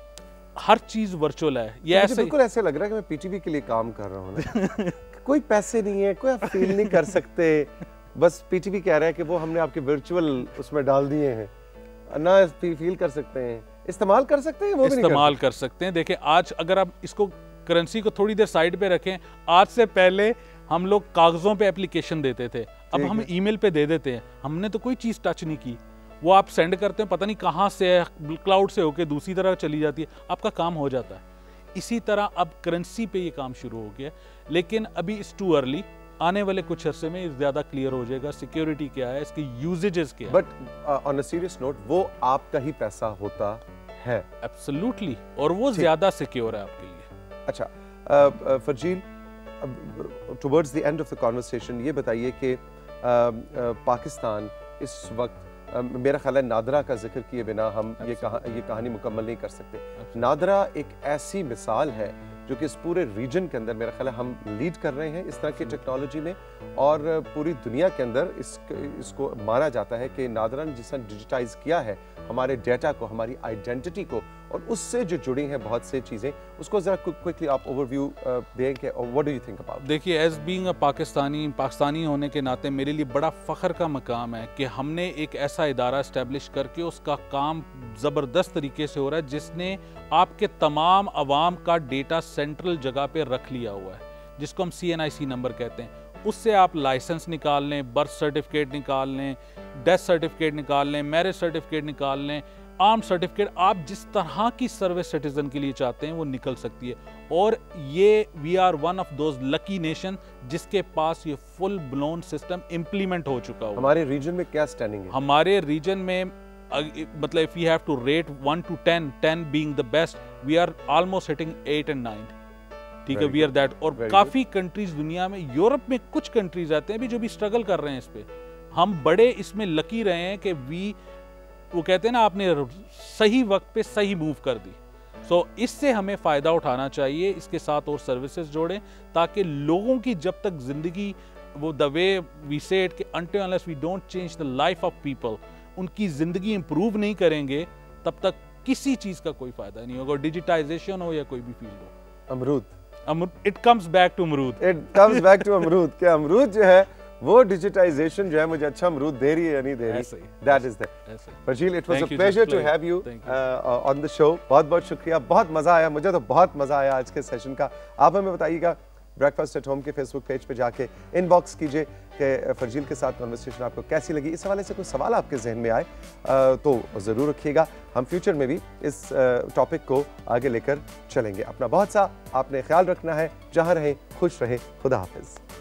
हर चीज वर्चुअल है। ये तो ऐसे बिल्कुल ऐसे लग रहा है कि मैं पीटीवी के लिए काम कर रहा हूँ। कोई पैसे नहीं है, कोई आप फील नहीं कर सकते, बस पीटीवी कह रहा है कि वो हमने आपके वर्चुअल उसमें डाल दिए हैं, ना फील कर सकते हैं, इस्तेमाल कर सकते हैं, वो भी नहीं इस्तेमाल कर सकते हैं। देखिए आज अगर आप इसको करेंसी को थोड़ी देर साइड पे रखें, आज से पहले हम लोग कागजों पे एप्लीकेशन देते थे, अब हम ईमेल पे दे देते हैं। हमने तो कोई चीज टच नहीं की, वो आप सेंड करते हैं, पता नहीं कहाँ से क्लाउड से होके दूसरी तरह चली जाती है, आपका काम हो जाता है। इसी तरह अब करेंसी पे ये काम शुरू हो गया, लेकिन अभी इट्स टू अर्ली। आने वाले कुछ अरसे में ज्यादा क्लियर हो जाएगा सिक्योरिटी क्या है, इसके यूजेजेस क्या है। But on a serious note, वो आपका ही पैसा होता है। एब्सोल्युटली, और वो ज्यादा सिक्योर है आपके लिए। अच्छा uh, uh, Farzeel, towards the end of the conversation ये बताइए कि uh, uh, पाकिस्तान इस वक्त uh, मेरा ख्याल है नादरा का जिक्र किए बिना हम ये कहा ये कहानी मुकम्मल नहीं कर सकते। नादरा एक ऐसी मिसाल है जो कि इस पूरे रीजन के अंदर मेरा ख्याल है हम लीड कर रहे हैं इस तरह की टेक्नोलॉजी में, और पूरी दुनिया के अंदर इस इसको माना जाता है कि नादरा ने जिसने डिजिटाइज किया है हमारे डेटा को, हमारी आइडेंटिटी को, और उससे जो जुड़ी हैं बहुत से चीज़ें, उसको ज़रा क्विकली आप ओवरव्यू दें कि what do you think about. देखिए as being a Pakistani Pakistani होने के नाते मेरे लिए बड़ा फ़ख्र का मकाम है कि हमने एक ऐसा इदारा इस्टेब्लिश करके उसका काम ज़बरदस्त तरीके से हो रहा है, जिसने आपके तमाम अवाम का डेटा सेंट्रल जगह पे रख लिया हुआ है, जिसको हम सी एन आई सी नंबर कहते हैं। उससे आप लाइसेंस निकाल लें, बर्थ सर्टिफिकेट निकाल लें, डेथ सर्टिफिकेट निकाल लें, मैरिज सर्टिफिकेट निकाल लें, आर्म सर्टिफिकेट, आप जिस तरह की सर्विस सिटीजन के लिए चाहते हैं वो निकल सकती है। और ये we are one of those lucky nation जिसके पास ये फुल ब्लोन सिस्टम इम्प्लीमेंट हो चुका हो। हमारे रीजन में क्या स्टैंडिंग है? हमारे रीजन में मतलब if you have to rate one to ten, ten being the best, we are almost hitting eight and nine. ठीक है, वी आर दैट। और काफी कंट्रीज दुनिया में, यूरोप में कुछ कंट्रीज आते हैं भी जो भी स्ट्रगल कर रहे हैं इस पे। हम बड़े इसमें लकी रहे हैं कि वी, वो कहते हैं ना, आपने सही वक्त पे सही मूव कर दी। सो so, इससे हमें फ़ायदा उठाना चाहिए, इसके साथ और सर्विसेज जोड़ें ताकि लोगों की जब तक ज़िंदगी, वो the way we say it कि until unless we don't change the life of people, उनकी ज़िंदगी इंप्रूव नहीं करेंगे तब तक किसी चीज़ का कोई फ़ायदा नहीं होगा, डिजिटाइजेशन हो या कोई भी फील्ड हो। अमरूद, इट कम्स बैक टू अमरूद इट कम्स बैक टू अमरूद कि अमरूद जो है वो डिजिटाइजेशन जो है मुझे अच्छा अमरूद दे रही है या नहीं दे रही। That is that. Farzeel, it was a pleasure to have you on the show. बहुत बहुत शुक्रिया, बहुत मजा आया, मुझे तो बहुत मजा आया आज के सेशन का। आप हमें बताइएगा ब्रेकफास्ट एट होम के फेसबुक पेज पे जाके इनबॉक्स कीजिए कि फरजील के साथ कन्वर्सेशन आपको कैसी लगी। इस हवाले से कोई सवाल आपके जहन में आए तो ज़रूर रखिएगा, हम फ्यूचर में भी इस टॉपिक को आगे लेकर चलेंगे। अपना बहुत सा आपने ख्याल रखना है, जहाँ रहें खुश रहें, खुदा हाफिज़।